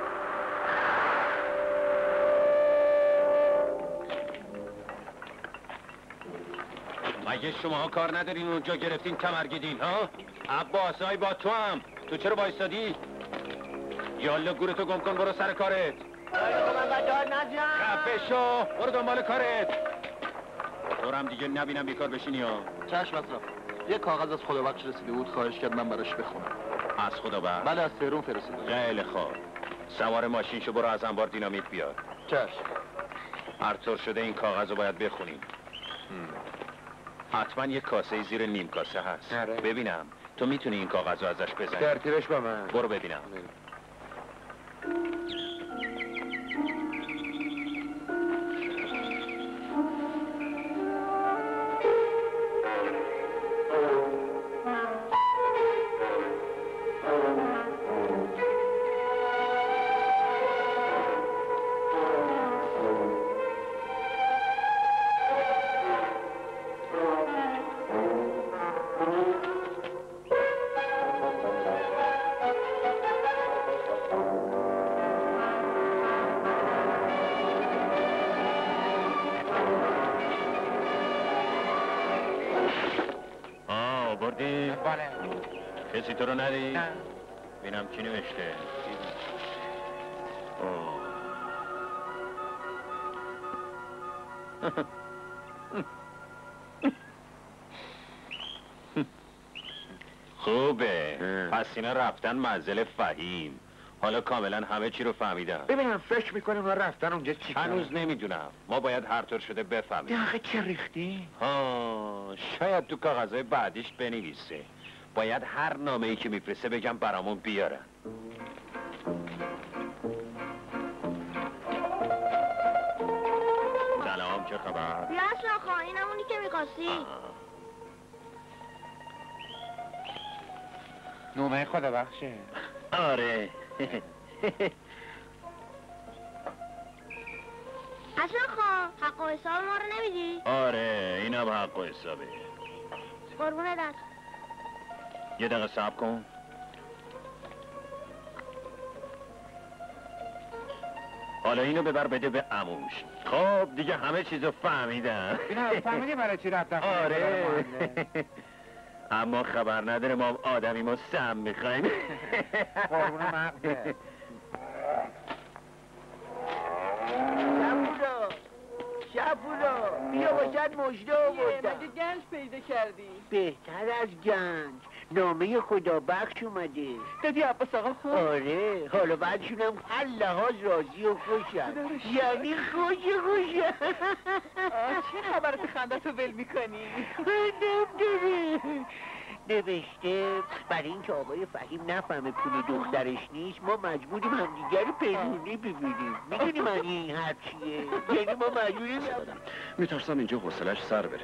مگه شما کار ندارین اونجا گرفتین تمرگیدین ها؟ عباس های با تو هم تو چرا بایستادی؟ یالا گورتو گم کن برو سر کارت. خفه شو برو دنبال کارت. دورم دیگه نبینم بیکار بشینی ها. چشم اطراف. یه کاغذ از خدا بخش رسیده بود، خواهش کرد من براش بخونم. از خدا بخش؟ بله از تهران فرستاده. خیلی خوب. سوار ماشین شو برو از انبار دینامیت بیار. چشم. هر طور شده این کاغذ رو باید بخونیم. حتما یه کاسه زیر نیم کاسه هست. آره. ببینم تو میتونی این کاغذ رو ازش بزنی؟ ترتیبش با من. برو ببینم. کسی تو رو ندید؟ نه. بینم کی نوشته؟ خوبه. پس اینا رفتن منزل فهیم. حالا کاملا همه چی رو فهمیدم. ببینم فکر میکنیم ما رفتن اونجا چی کنم؟ هنوز نمیدونم. ما باید هر طور شده بفهمیم. آخه چه ریختی؟ ها شاید تو کاغذهای بعدیش بنویسه. باید هر نامه‌ای که میفرسته بگم برامون بیارن. سلام، چه خبر؟ بیاس آقا، این همونی که میخواستی. نامه خدا بخشه. آره. اصلا خواهم حق و حساب ما رو نمیدی؟ آره اینم حق و حسابه. قربونه دست. یه دقیقه صبر کن. حالا اینو ببر بده به عموش. خب دیگه همه چیزو فهمیدم. اینا فهمیدی برای چی رفتن؟ آره. اما خبر نداره ما هم آدمی ما سم میخوایم. قربونه مغزه. شبولا شبولا بیا باشد مجده آوردم. مگه گنج پیدا کردی؟ بهتر از گنج، نامه خدا بخش اومده. دادی عباس آقا خوب؟ آره، حالا بعدشونم هر لحاظ راضی و خوشم. یعنی خوش خوشم. چه خبرت خندتو ول میکنی؟ نمیدونه. نوشته برای اینکه آقای فهیم نفهمه پول دخترش نیست ما مجبوریم همدیگر رو پنهونی ببینیم. میدونی من این حرف چیه؟ یعنی ما مجبوریم میترسم اینجا حوصلش سر بره.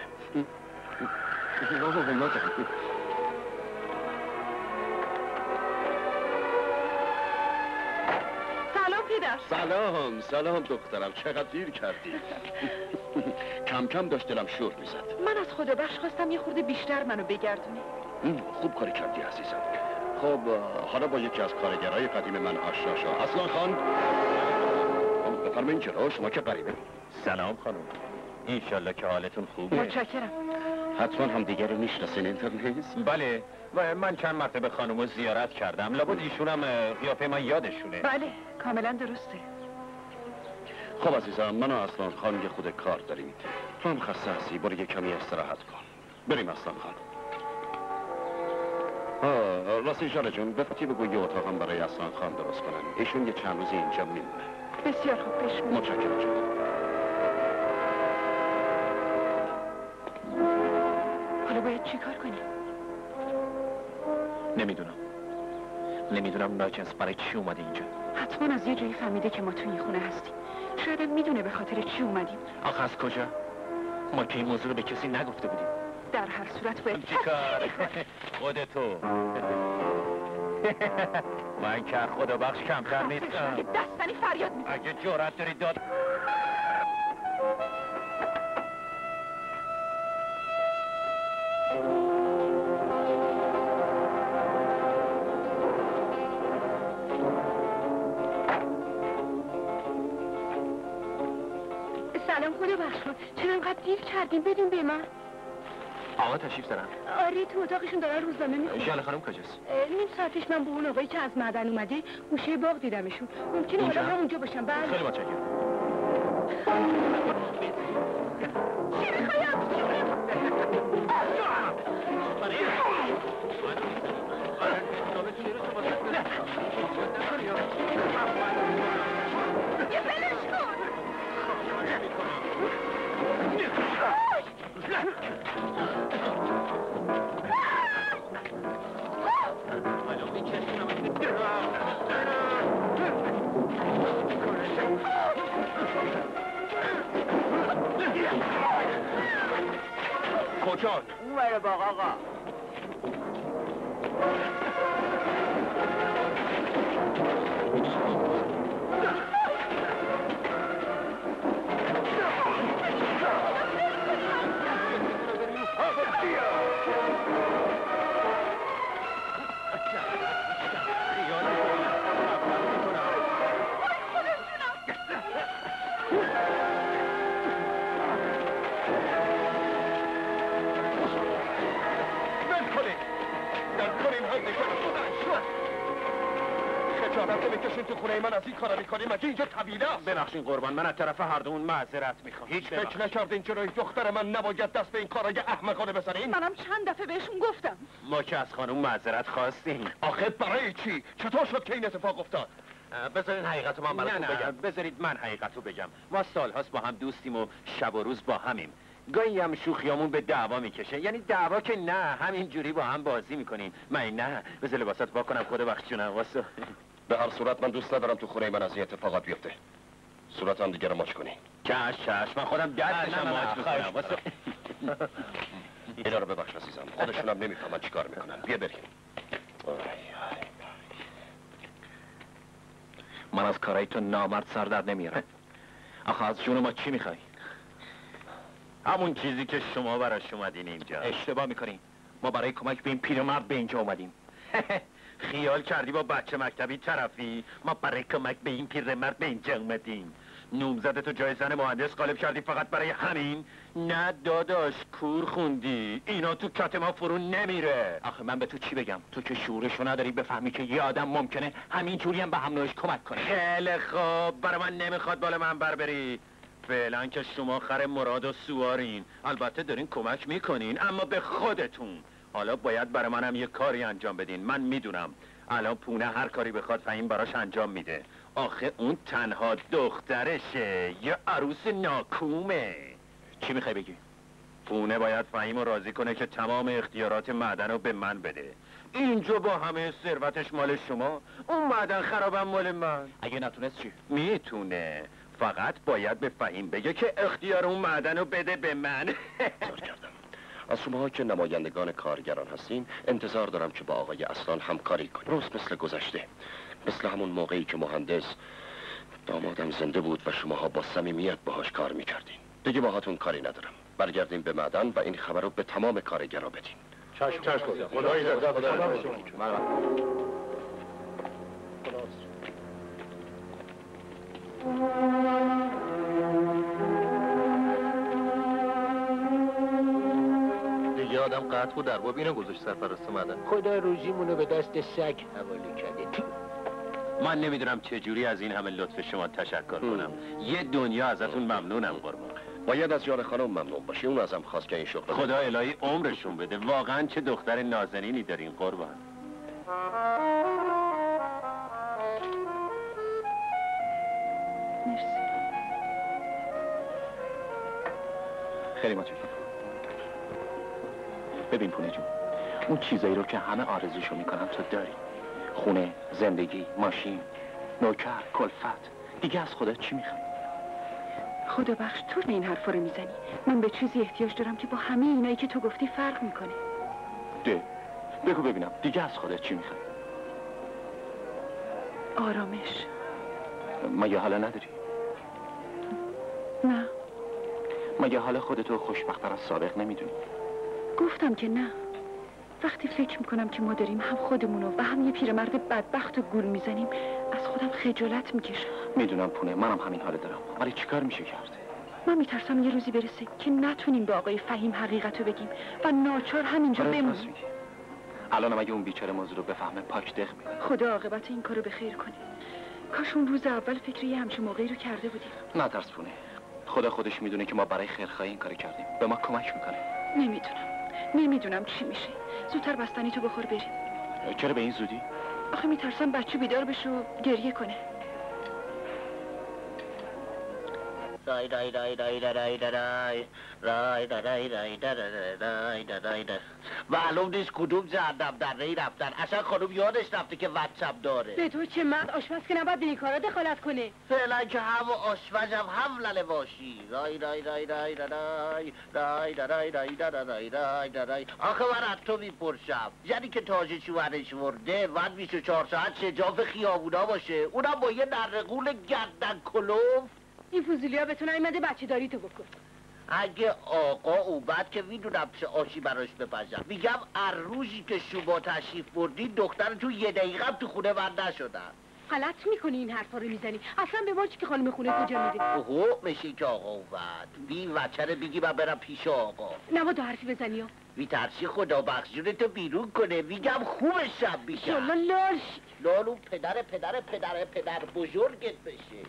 سلام پدر. سلام سلام دخترم، چقدر دیر کردی. کم کم داشت دلم شور میزد. من از خدا بخش خواستم یه خورده بیشتر منو بگردونی. خوب کاری کردی عزیزم. خب حالا با یکی از کارگرای قدیم من آشنا شو. اصلا خان بفرمایین چرا شما که غریبه. سلام خانم. انشالله که حالتون خوبه. متشکرم. حتما هم دیگه رو میشناسین اینترنت؟ بله و من چند مرتبه خانم رو زیارت کردم. لابد ایشون هم قیافه من یادشونه. بله کاملا درسته. خب عزیزم، من و اصلان خان یه خود کار داریم. تو هم خسته هستی، برو یه کمی استراحت کن. بریم اصلان خان. آه راستی جاره جون، بفتی بگو یه اتاقم برای اصلان خان درست کنن. ایشون یه چند روزی اینجا میمونه. بسیار خوب، پیش کن. متشکرم جون. حالا باید چی کار کنیم؟ نمیدونم نمیدونم ناجنس برای چی اومده اینجا. حتما از یه جایی فهمیده که ما تو این خونه هستیم. شاید هم میدونه به خاطر چی اومدیم. آخه از کجا؟ ما که این موضوع رو به کسی نگفته بودیم. در هر صورت باید چی کار؟ خودتو من که خدا بخش کمتر نیستم. دستنی فریاد میزن. اگه جرأت داری داد سلام، خدا بخش کن. چرا انقدر دیر کردیم؟ بدون به من. آقا تشریف دارن؟ آره، تو اتاقشون دارن روزنامه میخونن. ژاله خانم کجاست؟ نیم ساعتش من با اون آقایی که از معدن اومده گوشه باغ دیدمشون. ممکنه حالا همونجا باشن. بله. خیلی متشکرم. کجا؟ اون بره باغ آقا. بکشین تو خونه من از این کارا میکنیم. مگه اینجا طبیعی است؟ ببخشین قربان، من از طرف هر دومون معذرت میخوام. هیچ فکر نکردین جلوی دختر من نباید دست به این کارای احمقانه بزنین؟ منم چند دفعه بهشون گفتم. ما که از خانم معذرت خواستیم. آخه برای چی؟ چطور شد که این اتفاق افتاد؟ بذارین حقیقتو من براتون بگم. بذارید من حقیقتو بگم. ما سالهاست با هم دوستیم و شب و روز با همیم. گاهی هم شوخیامون به دعوا میکشه. یعنی دعوا که نه، همینجوری با هم بازی میکنیم. من نه، بذار لباسات وا کنم. خدا بخش جونم. واسه به هر صورت من دوست ندارم تو خونه من از این اتفاقات بیفته. صورت هم دیگه رو ماچ کنی. چش چش، من خودم دستشم ماچ میکنم. واسه اینا رو ببخش عزیزم، خودشونم نمیفهمن چی کار میکنن. بیا بریم. من از کارای تو نامرد سر در نمیارم. آخه از جون ما چی میخوای؟ همون چیزی که شما براش اومدین اینجا. اشتباه میکنی. ما برای کمک به این پیرمرد به اینجا اومدیم. خیال کردی با بچه مکتبی طرفی؟ ما برای کمک به این پیرمرد به اینجا اومدیم. نومزدتو جای زن مهندس غالب کردی فقط برای همین؟ نه داداش، کور خوندی. اینا تو کت ما فرو نمیره. آخه من به تو چی بگم؟ تو که شعورشو نداری بفهمی که یه آدم ممکنه همینجوری هم به هم نوعش کمک کنه. خیلی خوب، برای من نمیخواد بالا من بر بری. فعلا که شما خر مراد و سوارین. البته دارین کمک میکنین، اما به خودتون. حالا باید برای منم یه کاری انجام بدین. من میدونم الان پونه هر کاری بخواد فهیم براش انجام میده. آخه اون تنها دخترشه، یه عروس ناکومه. چی میخوای بگی؟ پونه باید فهیم رو راضی کنه که تمام اختیارات معدن رو به من بده. اینجا با همه ثروتش مال شما، اون معدن خرابم مال من. اگه نتونست چی؟ میتونه، فقط باید به فهیم بگه که اختیار اون معدن رو بده به من. از شما که نمایندگان کارگران هستین انتظار دارم که با آقای اصلان همکاری کنید. روز مثل گذشته، مثل همون موقعی که مهندس دامادم زنده بود و شماها با صمیمیت باهاش کار میکردین. دیگه باهاتون کاری ندارم. برگردین به معدن و این خبر رو به تمام کارگرها بدین. چشم چشم. خدا دیگه آدم قطع و در باب اینو گذاشت سرپرست معدن. خدا روزیمونو به دست سگ حواله کرده. من نمیدونم چجوری از این همه لطف شما تشکر کنم. یه دنیا ازتون ممنونم قربان. باید از یار خانم ممنون باشی، اون ازم خواست که این شغل بده. خدا الهی عمرشون بده. واقعا چه دختر نازنینی دارین قربان. مرسی. خیلی متشکرم. ببین پونه جون، اون چیزایی رو که همه آرزوشو میکنم تو داری. خونه، زندگی، ماشین، نوکر، کلفت. دیگه از خودت چی میخوای؟ خدا بخش تو این حرفا رو میزنی. من به چیزی احتیاج دارم که با همه اینایی که تو گفتی فرق میکنه. ده بگو ببینم دیگه از خودت چی میخوای؟ آرامش. مگه حالا نداری؟ نه. مگه حالا خودتو خوشبخت‌تر از سابق نمیدونی؟ گفتم که نه. وقتی فکر میکنم که ما داریم هم خودمونو و هم یه پیرمرد بدبخت و گول میزنیم از خودم خجالت میکشم. میدونم پونه، منم همین حال دارم، ولی چیکار میشه کرد؟ من میترسم یه روزی برسه که نتونیم به آقای فهیم حقیقتو بگیم و ناچار همینجا بمونیم. الان اگه اون بیچاره موضوع رو بفهمه پاک دق میکنه. خدا عاقبت این کارو به خیر کنه. کاش اون روز اول فکر یه همچین موقعی رو کرده بودیم. نه ترس پونه، خدا خودش میدونه که ما برای خیرخواهی این کارو کردیم. به ما کمک میکنه. نمیدونم نمیدونم چی میشه. زودتر بستنی تو بخور بریم. چرا به این زودی؟ آخه میترسم بچه بیدار بشه و گریه کنه. رای رای رای رای رای رای رای رای رای رای رای رای رای معلوم نیست کدوم جهنم در ری رفتن. اصلا خانم یادش رفته که واتساپ داره. به تو چه مرد آشپز که نباید به این کارا دخالت کنه. فعلا که هم آشپزم هم لله باشی. رای رای رای رای رای رای رای رای رای رای رای رای. آخه من از تو میپرسم، یعنی که تاج شوهرش ورده بعد بیست و چهار ساعت شجاف خیابونا باشه، اونم با یه نرقول گردن کلوف؟ این فضولیا بهتون نیومده بچه داری تو بکن. اگه آقا اومد که میدونم چه آشی براش بپزم. میگم هر روزی که شما تشریف بردی دختر تو یه دقیقه تو خونه من نشدن. غلط میکنی این حرفا رو میزنی. اصلا به ما چی که خانم خونه کجا میره؟ اوهو میشه که آقا اومد. بی وچره بگی من برم پیش آقا. نباید حرفی بزنی ها. بی ترسی خدا بخشونتو بیرون کنه. میگم خوبش شب میشه. شالله لال لال اون پدر پدر پدر پدر بزرگت بشه.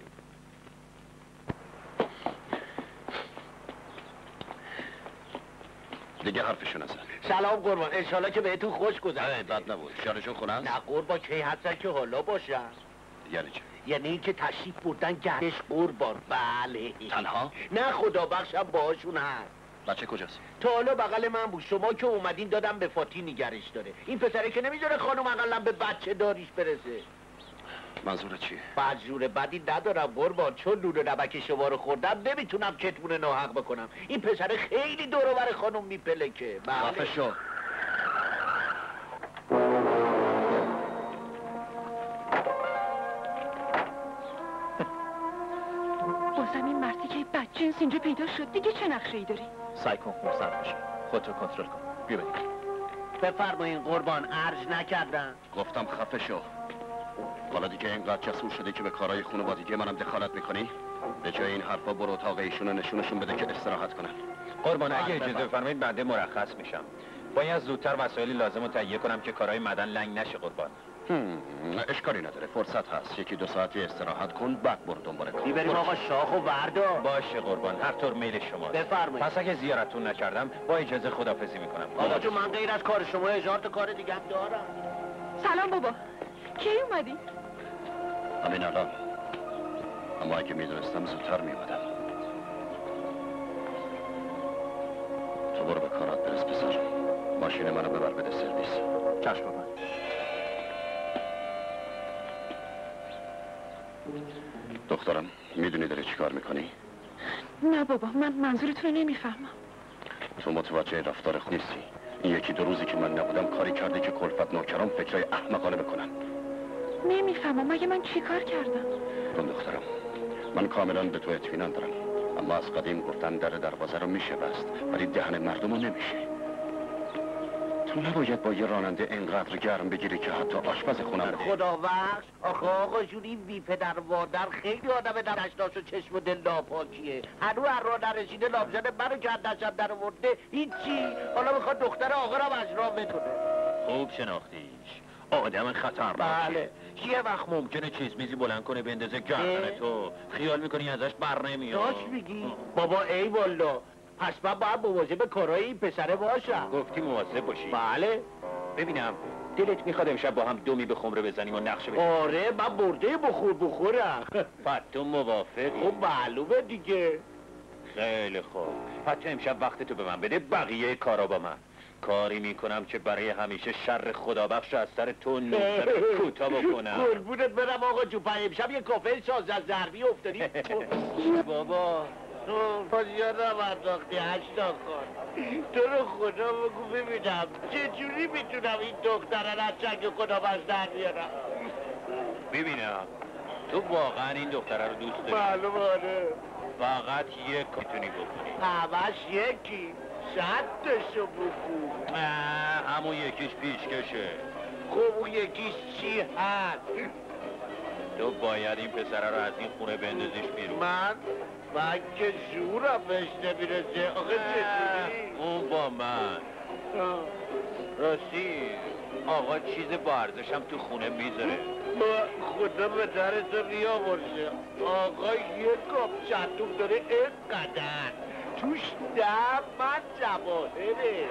دیگه حرفشو نزن. سلام قربان، انشالله که بهتون خوش گذشت. بد نبود. شارشون خونه است؟ نه قربان کی هستن که حالا باشن. یعنی چه؟ یعنی این که تشریف بردن گردش قربان. بله. تنها؟ نه خدا بخشم باهاشون هست. بچه کجاست؟ تا حالا بغل من بود. شما که اومدین دادم به فاتی نگرش داره. این پسره که نمیذاره خانم اقلا به بچه داریش برسه. منظورت چیه؟ منظور بدی ندارم قربان، چون نون نمک شما رو خوردم نمیتونم کتمون ناحق بکنم. این پسره خیلی دور و بر خانم میپلکه. خفه شو. بازم این مردی که بدجنس اینجا پیدا شد. دیگه چه نقشه ای داری؟ سعی کن خونسرد بشه. خودتو کنترل کن. بیا بریم. بفرمایین قربان، عرض نکردم. گفتم خفه شو. حالا دیگه اینقدر جسور شده که به کارهای خانوادگی منم دخالت میکنی؟ به جای این حرفا برو اتاق ایشونو نشونشون بده که استراحت کنن. قربان اگه اجازه بفرمایید بعد مرخص میشم. باید زودتر وسایل لازم رو تهیه کنم که کارهای مدن لنگ نشه قربان. اشکالی نداره، فرصت هست. یکی دو ساعتی استراحت کن بعد برو دنبال کار. بریم آقا شاخ و وردا. باشه قربان، هر طور میل شما. بفرمایید. پس اگه زیارتتون نکردم با اجازه خدافظی میکنم. آقا جو من غیر از کار شما هزار تا کار دیگه هم دارم. سلام بابا. کی اومدی؟ همین الان. اما اگه میدونستم زودتر میومدم. تو برو به کارات برس پسر. ماشین منو ببر بده سرویس. چشم قربان. دخترم میدونی داری چی کار میکنی؟ نه بابا، من منظورتون رو نمیفهمم. تو متوجه رفتار خود نیستی. این یکی دو روزی که من نبودم کاری کردی که کلفت نوکران فکرای احمقانه بکنن. نمیفهمم مگه من چی کار کردم؟ دون دخترم، من کاملا به تو اطمینان دارم. اما از قدیم گفتن در دروازه رو میشه بست ولی دهن مردم رو نمیشه. تو نباید با یه راننده اینقدر گرم بگیری که حتی آشپز خونم بده. خدا بخش آخه آقا جون این بی پدر وادر خیلی آدم در اشناس و چشم و دل ناپاکیه. هنو هر را نرسیده لابزن منو که دستم در ورده هیچی. حالا میخواد دختر آقا رو از راه بتونه. خوب شناختیش. آدم خطرناکی. بله. یه وقت ممکنه چیز میزی بلند کنه بندازه گردن تو، خیال میکنی ازش بر نمیاد. راست میگی؟ بابا ای والا، پس من باید مواظب کارای این پسره باشم. گفتی مواظب باشی؟ بله. ببینم دلت میخواد امشب با هم دومی به خمره بزنیم و نقشه بزنیم؟ آره من برده بخور بخورم. پس تو موافقی؟ خب معلومه دیگه. خیلی خوب، پس تو امشب وقت تو به من بده، بقیه کارا با من. کاری میکنم که برای همیشه شر خدا بخش از سر تو نوزر کوتا بکنم. قربونت برم آقا جو، امشب یه کافه شازده ضربی افتادی. بابا تو زیادم انداختی هشتا کن. تو رو خدا بگو ببینم چجوری میتونم این دختره از چنگ خدا بخش در بیارم؟ ببینم تو واقعا این دختره رو دوست داری؟ معلوم آره. فقط یک میتونی بکنی. همش یکی صد تاشو بکن. نه همون یکیش پیشکشه. خب اون یکیش چی هست؟ تو باید این پسره رو از این خونه بندازیش بیرون. من؟ من که زورم بهش نمیرسه. آخه چطوری؟ اون با من. راستی آقا چیز با ارزشم تو خونه میذاره. خدا به در تو ریا باشه. آقا یه کام چندوم داره اینقدر توش ده من جواهره.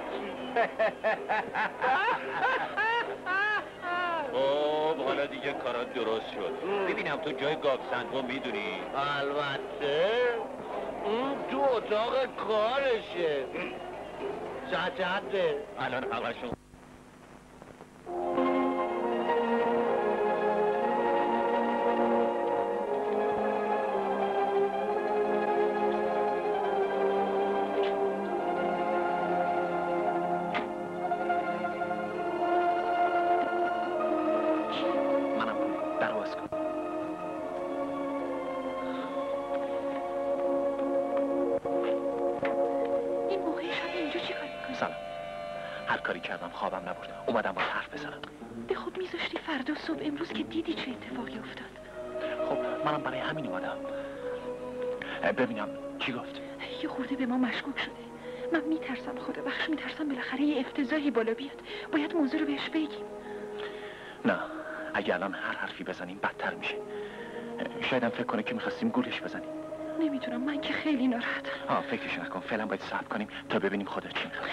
خب حالا دیگه کارات درست شد. ببینم تو جای گاو سنگو میدونی؟ البته اون تو اتاق کارشه. ساعت چنده؟ الان همشون خوابم نبرد، اومدم با حرف بزنم. به خود میذاشتی فردا صبح امروز که دیدی چه اتفاقی افتاد. خب منم برای همین اومدم ببینم چی گفت. یه خورده به ما مشکوک شده. من میترسم خدا بخش، میترسم بالاخره یه افتضاحی بالا بیاد. باید موضوع رو بهش بگیم. نه اگه الان هر حرفی بزنیم بدتر میشه. شایدم فکر کنه که میخواستیم گولش بزنیم. نمیتونم، من که خیلی ناراحتم. آه فکرش نکن، فعلا باید صبر کنیم تا ببینیم خدا چی میخواد.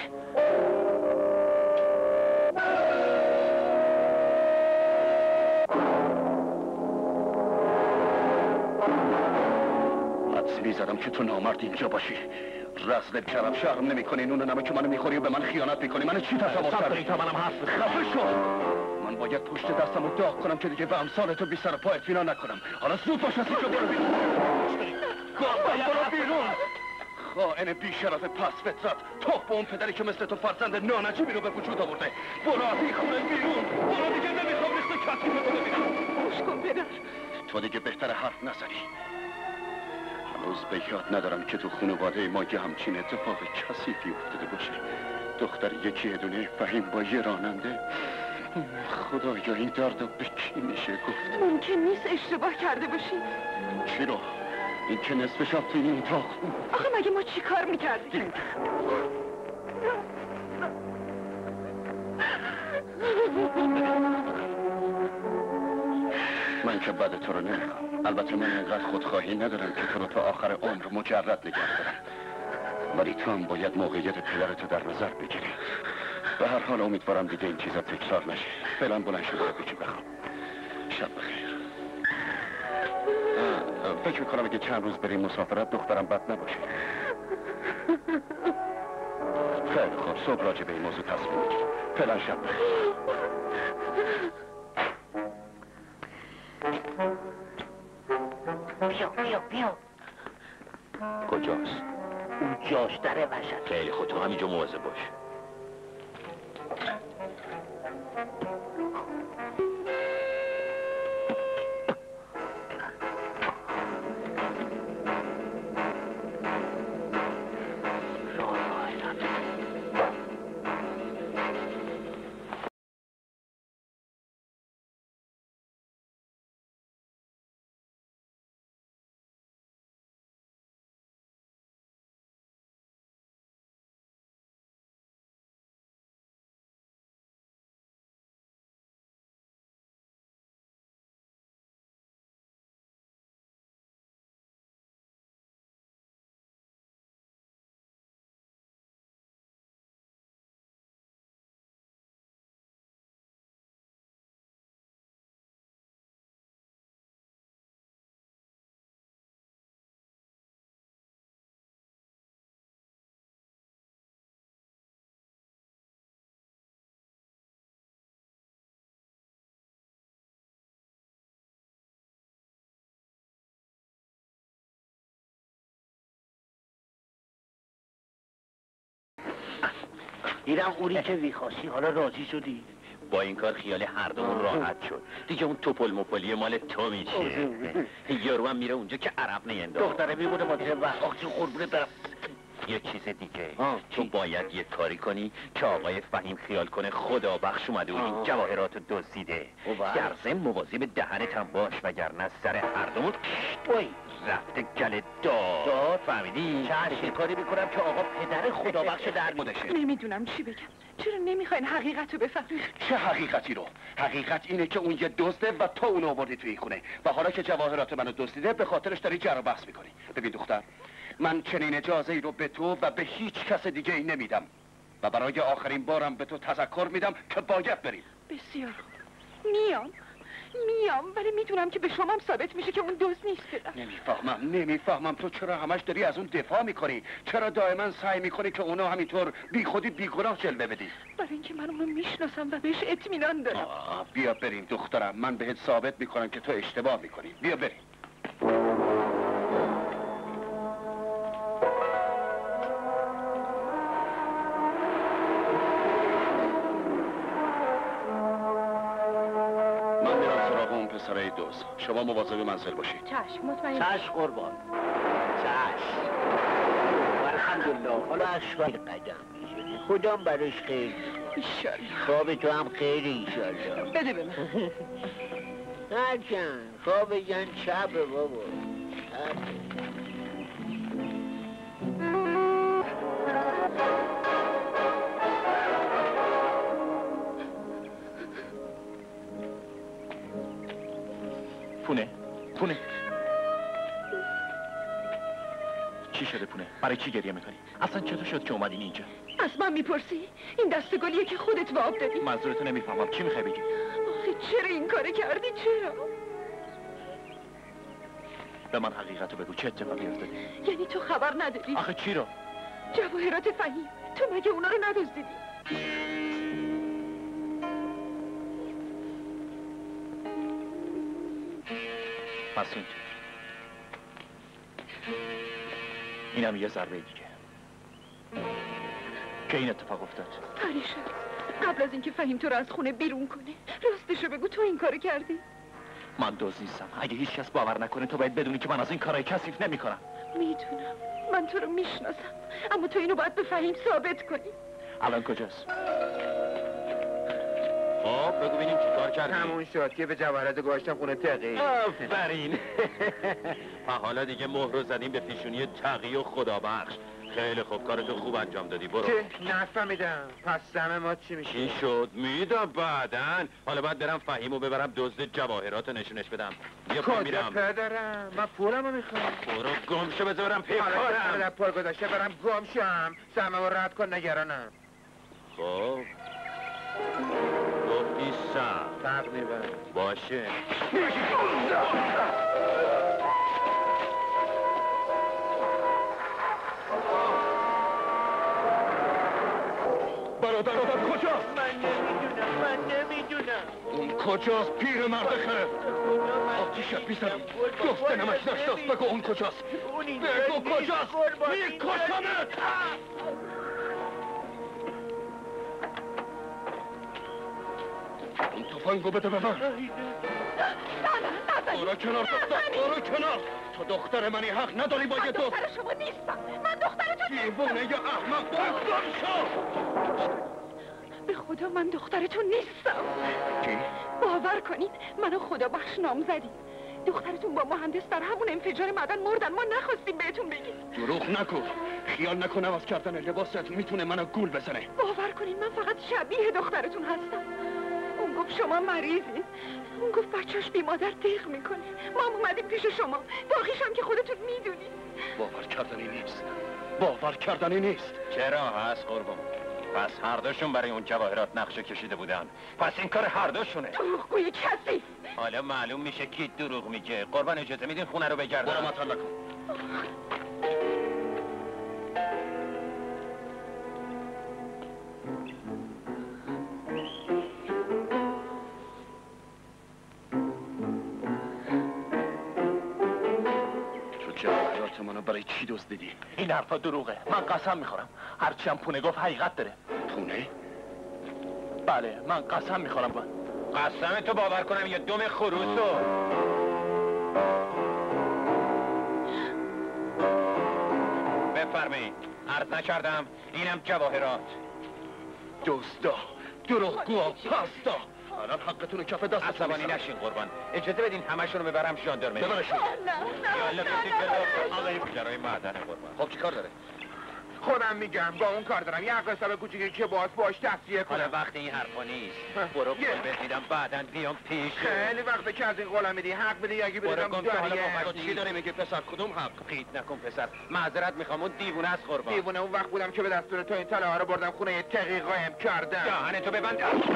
میزدم که تو نامرد اینجا باشی. رزلت کردم شرم نمی کنی، نون نمه که منو میخوری و به من خیانت میکنی. منو چی تصور کردی؟ تا منم حرف بزنم. خفه شو. من باید پشت دستم رو داغ کنم که دیگه به امثال تو بی سر پا اطمینان نکنم. حالا زود باش از اینجا برو بیرون. برو بیرون. خائن بی شرف پس فطرت، تخم به اون پدری که مثل تو فرزند نانجیبی رو به وجود آورده. برو از این خونه بیرون. برو دیگه نمیخوام مثل کسی رو ببینم. خوش کن پدر. تو دیگه بهتر حرف نزنی. هنوز به یاد ندارم که تو خانواده ما یه همچین اتفاق کثیفی افتاده باشه. دختر یکی دونه فهیم با یه راننده. خدایا این درد رو به کی میشه گفت؟ ممکن نیست اشتباه کرده باشی. چی رو؟ این که نصفش هم توی این اتاق. آخه مگه ما چی کار میکردیم؟ من که بد تو رو نمیخوام. البته من اینقدر خودخواهی ندارم که تو رو تا آخر عمر مجرد نگه دارم. ولی تو هم باید موقعیت پدرتو در نظر بگیری. به هر حال امیدوارم دیگه این چیزا تکرار نشه. فعلا بلند شو برو بگی بخوام. شب بخیر. فکر میکنم اگه چند روز بریم مسافرت دخترم بد نباشه. خیلی خوب، صبح راجع به این موضوع تصمیم میگیرم. فعلا شب بخیر. بیا بیا بیا. کجاست؟ اونجاش در وسط. خیلی خود تو همینجا مواظب باش. اینم اونی که میخواستی، حالا راضی شدی؟ با این کار خیال هر دومون راحت شد. دیگه اون توپل مپلی مال تو میشه. یارو هم میره اونجا که عرب نینداز. دختره میمونه مادر وقتی قربونه برم. یه چیز دیگه، تو باید یه کاری کنی که آقای فهیم خیال کنه خدا بخش اومده و این جواهرات رو دزدیده. در ضمن مواظب دهنت هم باش، وگرنه سر هر دومون وای رفته گل داد. داد فهمیدی؟ چه کاری میکنم که آقا پدر خدا بخش در مودشه. نمیدونم چی بگم. چرا نمیخواین حقیقت رو بفهمید؟ چه حقیقتی رو؟ حقیقت اینه که اون یه دزده و تو اونو آوردی توی خونه و حالا که جواهرات منو دزدیده به خاطرش داری جر و بحث میکنی. ببین دختر، من چنین اجازه ای رو به تو و به هیچ کس دیگه ای نمیدم و برای آخرین بارم به تو تذکر میدم که باید بریم. بسیار خوب، میام میام ولی میدونم که به شما هم ثابت میشه که اون دزد نیست. بدم نمیفهمم نمیفهمم تو چرا همش داری از اون دفاع میکنی؟ چرا دائما سعی میکنی که اونو همینطور بی خودی بی گناه جلوه بدی؟ برای اینکه من اونو میشناسم و بهش اطمینان دارم. آه، بیا بریم دخترم، من بهت ثابت میکنم که تو اشتباه میکنی. بیا بریم. پسرای دوست، شما مواظب منزل باشید. چشم، مطمئن. چشم قربان. چشم. الحمدلله. حالا اشوار قدم میشده. خودم براش خیر. ایشالله. خواب تو هم خیر ایشالله. بده به من. هرچند خواب جن شب بابا. پونه پونه چی شده پونه؟ برای چی گریه میکنی؟ اصلا چطور شد که اومدین اینجا؟ از من میپرسی؟ این دست گلیه که خودت به آب دادی. منظورتو نمیفهمم، چی میخوای بگی؟ آخه چرا این کاره کردی؟ چرا؟ به من حقیقتو بگو، چه اتفاقی افتاده؟ یعنی تو خبر نداری؟ آخه چی رو؟ جواهرات فهیم، تو مگه اونا رو ندزدیدی؟ پس اینطور اینم یه ضربه دیگه که این اتفاق افتاد. پریشان قبل از اینکه فهیم تو رو از خونه بیرون کنه راستشو بگو، تو این کارو کردی؟ من دوست نیستم. اگه هیچ کس باور نکنه تو باید بدونی که من از این کارهای کثیف نمی‌کنم. میدونم، من تو رو میشناسم، اما تو اینو باید به فهیم ثابت کنی. الان کجاست؟ خب بگو ببینیم چی کار کردی؟ همون شد که به جواهرات گذاشتم خونه تقی. آفرین. و حالا دیگه مهر رو زدیم به پیشونی تقی و خدابخش. خیلی خوب، کارتو خوب انجام دادی. برو. چه؟ نفهمیدم. پس دم ما چی میشه؟ چی شد؟ میدم بعدن. حالا باید برم فهیمو ببرم دزد جواهرات نشونش بدم. بیا پا میرم. کجا پدرم؟ من پولمو میخوام. برو گم شو، بذار برم پی حالا کارم. در پول گذاشته برم گم شم. سهممو رد کن، نگرانم. خب گفتی سم تقریبا باشه. برادرادم کجاست؟ من نمیدونم، من نمیدونم. اون کجاست پیر مرد خرد؟ آتیشت بیزنم. گفته نمک نشتاست، بگو اون کجاست؟ بگو کجاست؟ میکشمت! اون تفنگو بده به من. برو کنار دختر، برو کنار. تو دختر منی، حق نداری با یه دوست. دختر شما نیستم، من دختر تو نیستم. دیوونه یا احمق، بگم شو. به خدا من دخترتون نیستم. چی؟ باور کنین منو خدا بخش نام زدیم. دخترتون با مهندس در همون انفجار معدن مردن، ما نخواستیم بهتون بگیم. دروغ نکن. خیال نکن عوض کردن لباست میتونه منو گول بزنه. باور کنین من فقط شبیه دخترتون هستم. اون گفت شما مریضین، اون گفت بچهش بی مادر دق میکنه. ما هم اومدیم پیش شما، باقیش هم که خودتون میدونید. باور کردنی نیست، باور کردنی نیست. چرا هست قربان؟ پس هر دوشون برای اون جواهرات نقشه کشیده بودن. پس این کار هر دوشونه. دروغگوی کسی. حالا معلوم میشه کی دروغ میگه. قربان اجازه میدین خونه رو بگردم؟ برو مطلع کن. منو برای چی دزدیدی؟ این حرفا دروغه. من قسم میخورم هرچی هم پونه گفت حقیقت داره. پونه؟ بله من قسم میخورم با قسم تو باور کنم یا دم خروسو. بفرمایید. عرض نکردم اینم جواهرات. دزدا، دروغگوها، پاستا. الان حقتون کف دست عصبانی نشین قربان. اجازه بدین همشونو ببرم ژاندارمری. ببرشون. یالا بسید بلو. آقای جرای معدن قربان. خب چی کار داره؟ خودم میگم با اون کار دارم یه حق حساب کوچیکی که باز باش تصفیه کنم. حالا وقت این حرفا نیست. برو قول بدیدم بعداً بیام پیش. خیلی وقته که از این قولم میدی حق بده یکی بدم حالا چی داره میگه پسر کدوم حق؟ قید نکن پسر. معذرت میخوام اون دیوونه است قربان. دیوونه اون وقت بودم که به دستور تو این طلا ها رو بردم خونه یه تقی قایم کردم. دهن تو ببند.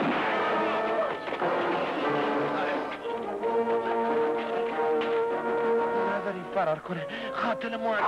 نذاری فرار کنه. قاتل مهندس.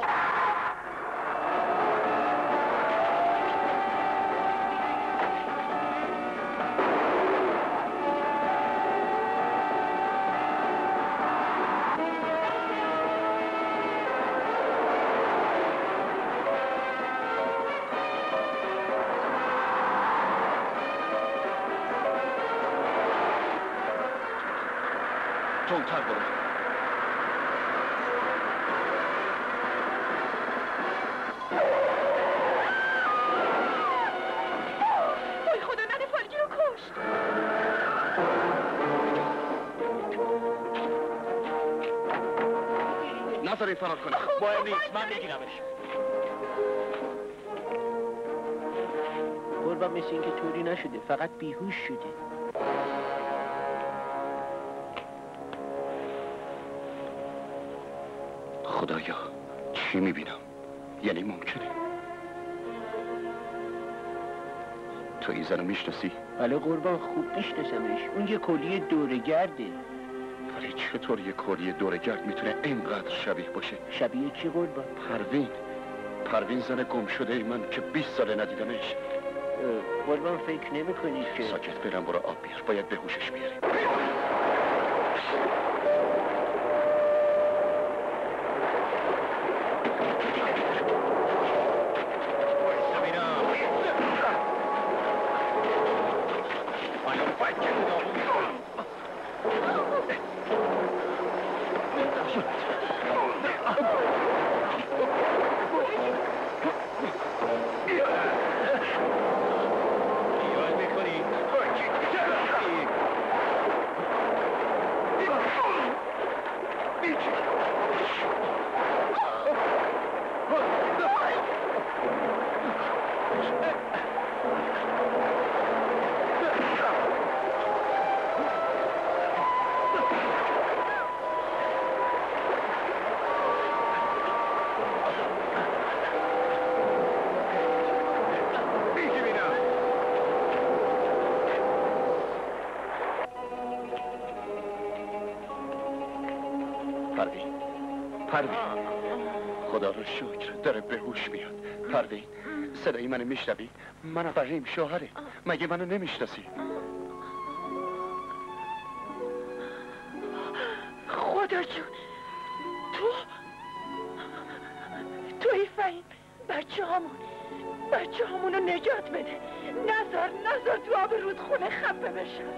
جلوتر برو. وای خدا ننه فالگی رو کشت. نذاری فرار کنه. باید نیست من میگیرمش. قربان مثل این که طوری نشده فقط بیهوش شده. خدایا چی میبینم؟ یعنی ممکنه تو این زنو میشناسی؟ بله قربان خوب میشناسمش. اون یه کلیه دورگرده. ولی چطور یه کلیه دورگرد میتونه اینقدر شبیه باشه؟ شبیه چی قربان؟ پروین پروین زن گم شده ای من که بیست ساله ندیدمش. قربان فکر نمی کنی که ساکت برم برو آب بیار. باید به هوشش بیاری. پروین خدا رو شکر داره به هوش میاد. پروین صدای منو میشنوی؟ من فهیم شوهره. مگه منو نمیشناسی؟ خدا جون تو توی فهیم بچه همون بچه همونو نجات بده. نذار نذار تو آب رودخونه خفه بشن.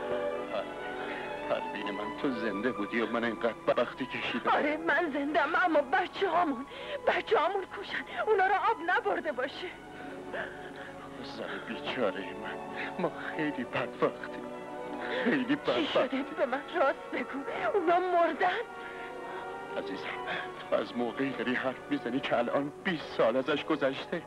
پروین من تو زنده بودی و من اینقدر بختی کشیدم. آره من زندم اما بچه همون بچه همون کشن اونا رو آب نبرده باشه. زن بیچاره من ما خیلی بدبختیم. خیلی چی بدبختیم. شده به من راست بگو اونا مردن؟ عزیزم تو از موقعی داری حرف میزنی که الان بیست سال ازش گذشته.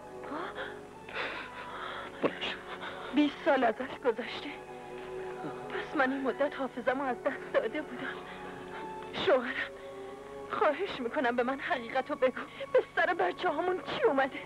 برش بیست سال ازش گذشته. پس من این مدت حافظم از دست داده بودم. شوهرم خواهش میکنم به من حقیقت رو بگو. به سر بچه همون چی اومده؟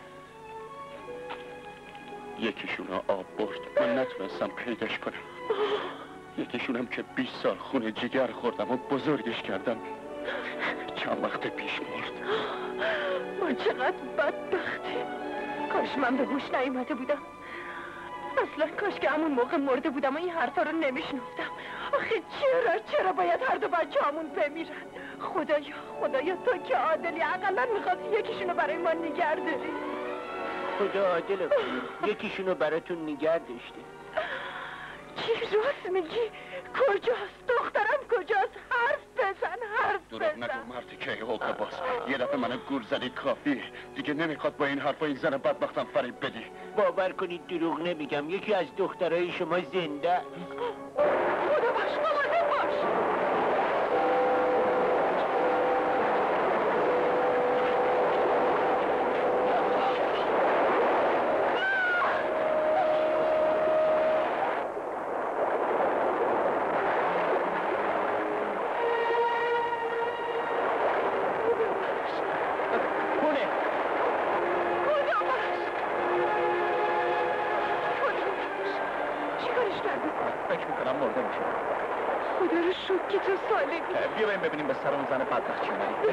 یکیشون آب برد من نتونستم پیداش کنم. یکیشونم که بیست سال خون جگر خوردم و بزرگش کردم چند وقت پیش مرد. ما چقدر بدبختیم. کاش من به گوش نیامده بودم. اصلا کاش که همون موقع مرده بودم و این حرفا رو نمیشنفتم. آخه چرا چرا باید هر دو بچه همون بمیرن؟ خدایا خدایا تو که عادلی اقلا میخواستی یکیشونو برای ما نگه داری. خدا عادل کنه، یکیشونو براتون نگه داشته. چی راست میگی؟ کجاست؟ دخترم کجاست؟ حرف بزن، حرف دروغ بزن. نگو مرتی که حلقه باز. یه دفعه منو گول زدی کافیه. دیگه نمیخواد با این حرفا این زن بدبختم فریب بدی. باور کنید دروغ نمیگم، یکی از دخترای شما زنده. خدا باش، مواظب باش. خدا رو شکر که تو سالمی. بیا بریم ببینیم به سر اون زن بدبخت چی اومدی.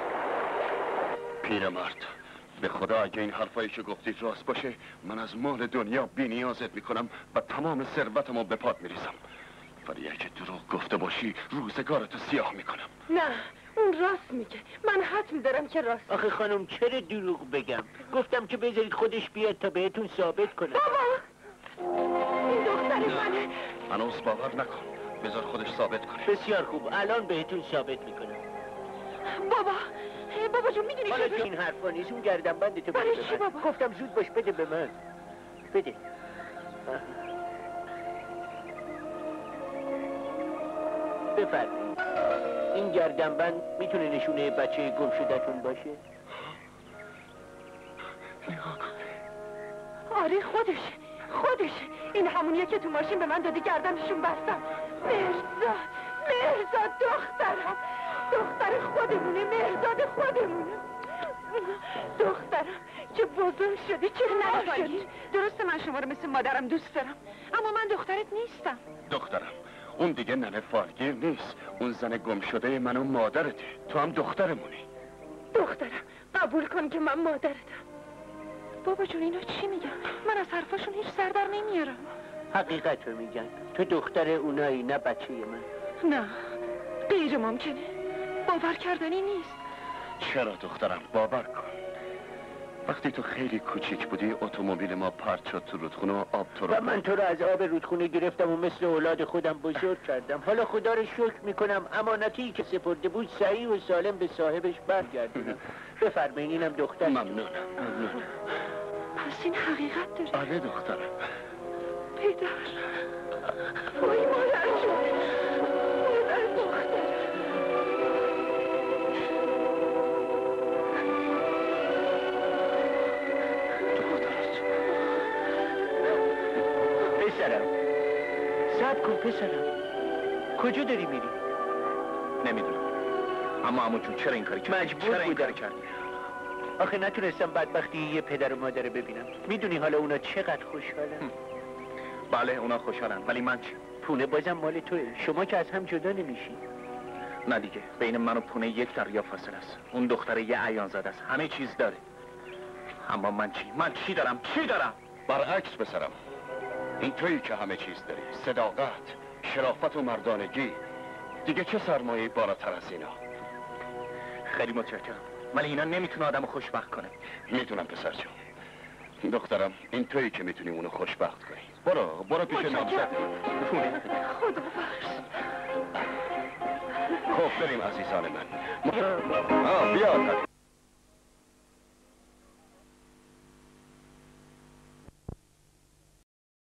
پیرمرد، به خدا اگه این حرفایی که گفتی راست باشه من از مال دنیا بی نیازت میکنم و تمام ثروتمو به پات میریزم. ولی اگه دروغ گفته باشی روزگارتو سیاه میکنم. نه، اون راست میگه. من حتم دارم که راست. آخه خانم چرا دروغ بگم؟ گفتم که بذارید خودش بیاد تا بهتون ثابت کنه. بابا، این دختر منه. هنوز باور نکن، بذار خودش ثابت کنه. بسیار خوب، الان بهتون ثابت میکنم. بابا، بابا جون میدونی حالا که که این حرفا نیست، اون گردنبندتو بده برای به چی من. بابا؟ گفتم زود باش بده به من. بده. بفرمایید. این گردنبند میتونه نشونه بچه گم شده‌تون باشه؟ آره خودشه، خودشه. این همونیه که تو ماشین به من دادی گردنشون بستم. مهرزاد، مهرزاد دخترم، دختر خودمونه، مهرزاد خودمونه. دخترم که بزرگ شدی، چه نر شدی. درسته من شما رو مثل مادرم دوست دارم، اما من دخترت نیستم. دخترم، اون دیگه ننه فالگیر نیست. اون زن گم شده من و مادرته. تو هم دخترمونی. دخترم، قبول کن که من مادرتم. بابا جون اینا چی میگن؟ من از حرفاشون هیچ سر در نمیارم. حقیقت رو میگن. تو دختر اونایی، نه بچه من. نه، غیر ممکنه. باور کردنی نیست. چرا دخترم؟ باور کن. وقتی تو خیلی کوچیک بودی اتومبیل ما پرت شد تو رودخونه و آب تو رو و من تو رو از آب رودخونه گرفتم و مثل اولاد خودم بزرگ کردم. حالا خدا رو شکر میکنم امانتی که سپرده بود صحیح و سالم به صاحبش برگردونم. بفرمایین اینم دختر. ممنونم. ممنونم. پس این حقیقت داره. آره دخترم. پدر، وای مادر جون، مادر دخترم. پسرم صبر کن پسرم، کجا داری میری؟ نمیدونم، اما عمو جون چرا این کاری کردی؟ مجبور چرا این بودم. کاری کردی؟ آخه نتونستم بدبختی یه پدر و مادر ببینم. میدونی حالا اونا چقدر خوشحالن؟ بله اونا خوشحالن، ولی من چی؟ پونه بازم مال توه. شما که از هم جدا نمیشی. نه دیگه، بین من و پونه یک دریا فاصله است. اون دختره یه عیان زده است، همه چیز داره. اما من چی؟ من چی دارم؟ چی دارم؟ برعکس پسرم، این تویی که همه چیز داری. صداقت، شرافت و مردانگی. دیگه چه سرمایه‌ای بالاتر از اینا؟ خیلی متشکرم، ولی اینا نمیتونه آدمو خوشبخت کنه. میتونم پسر جون. دخترم، این تویی که میتونی اونو خوشبخت کنی. برو، برو پیش نامزد. پونه. خدا بخش. خب بریم عزیزان من. آه بیا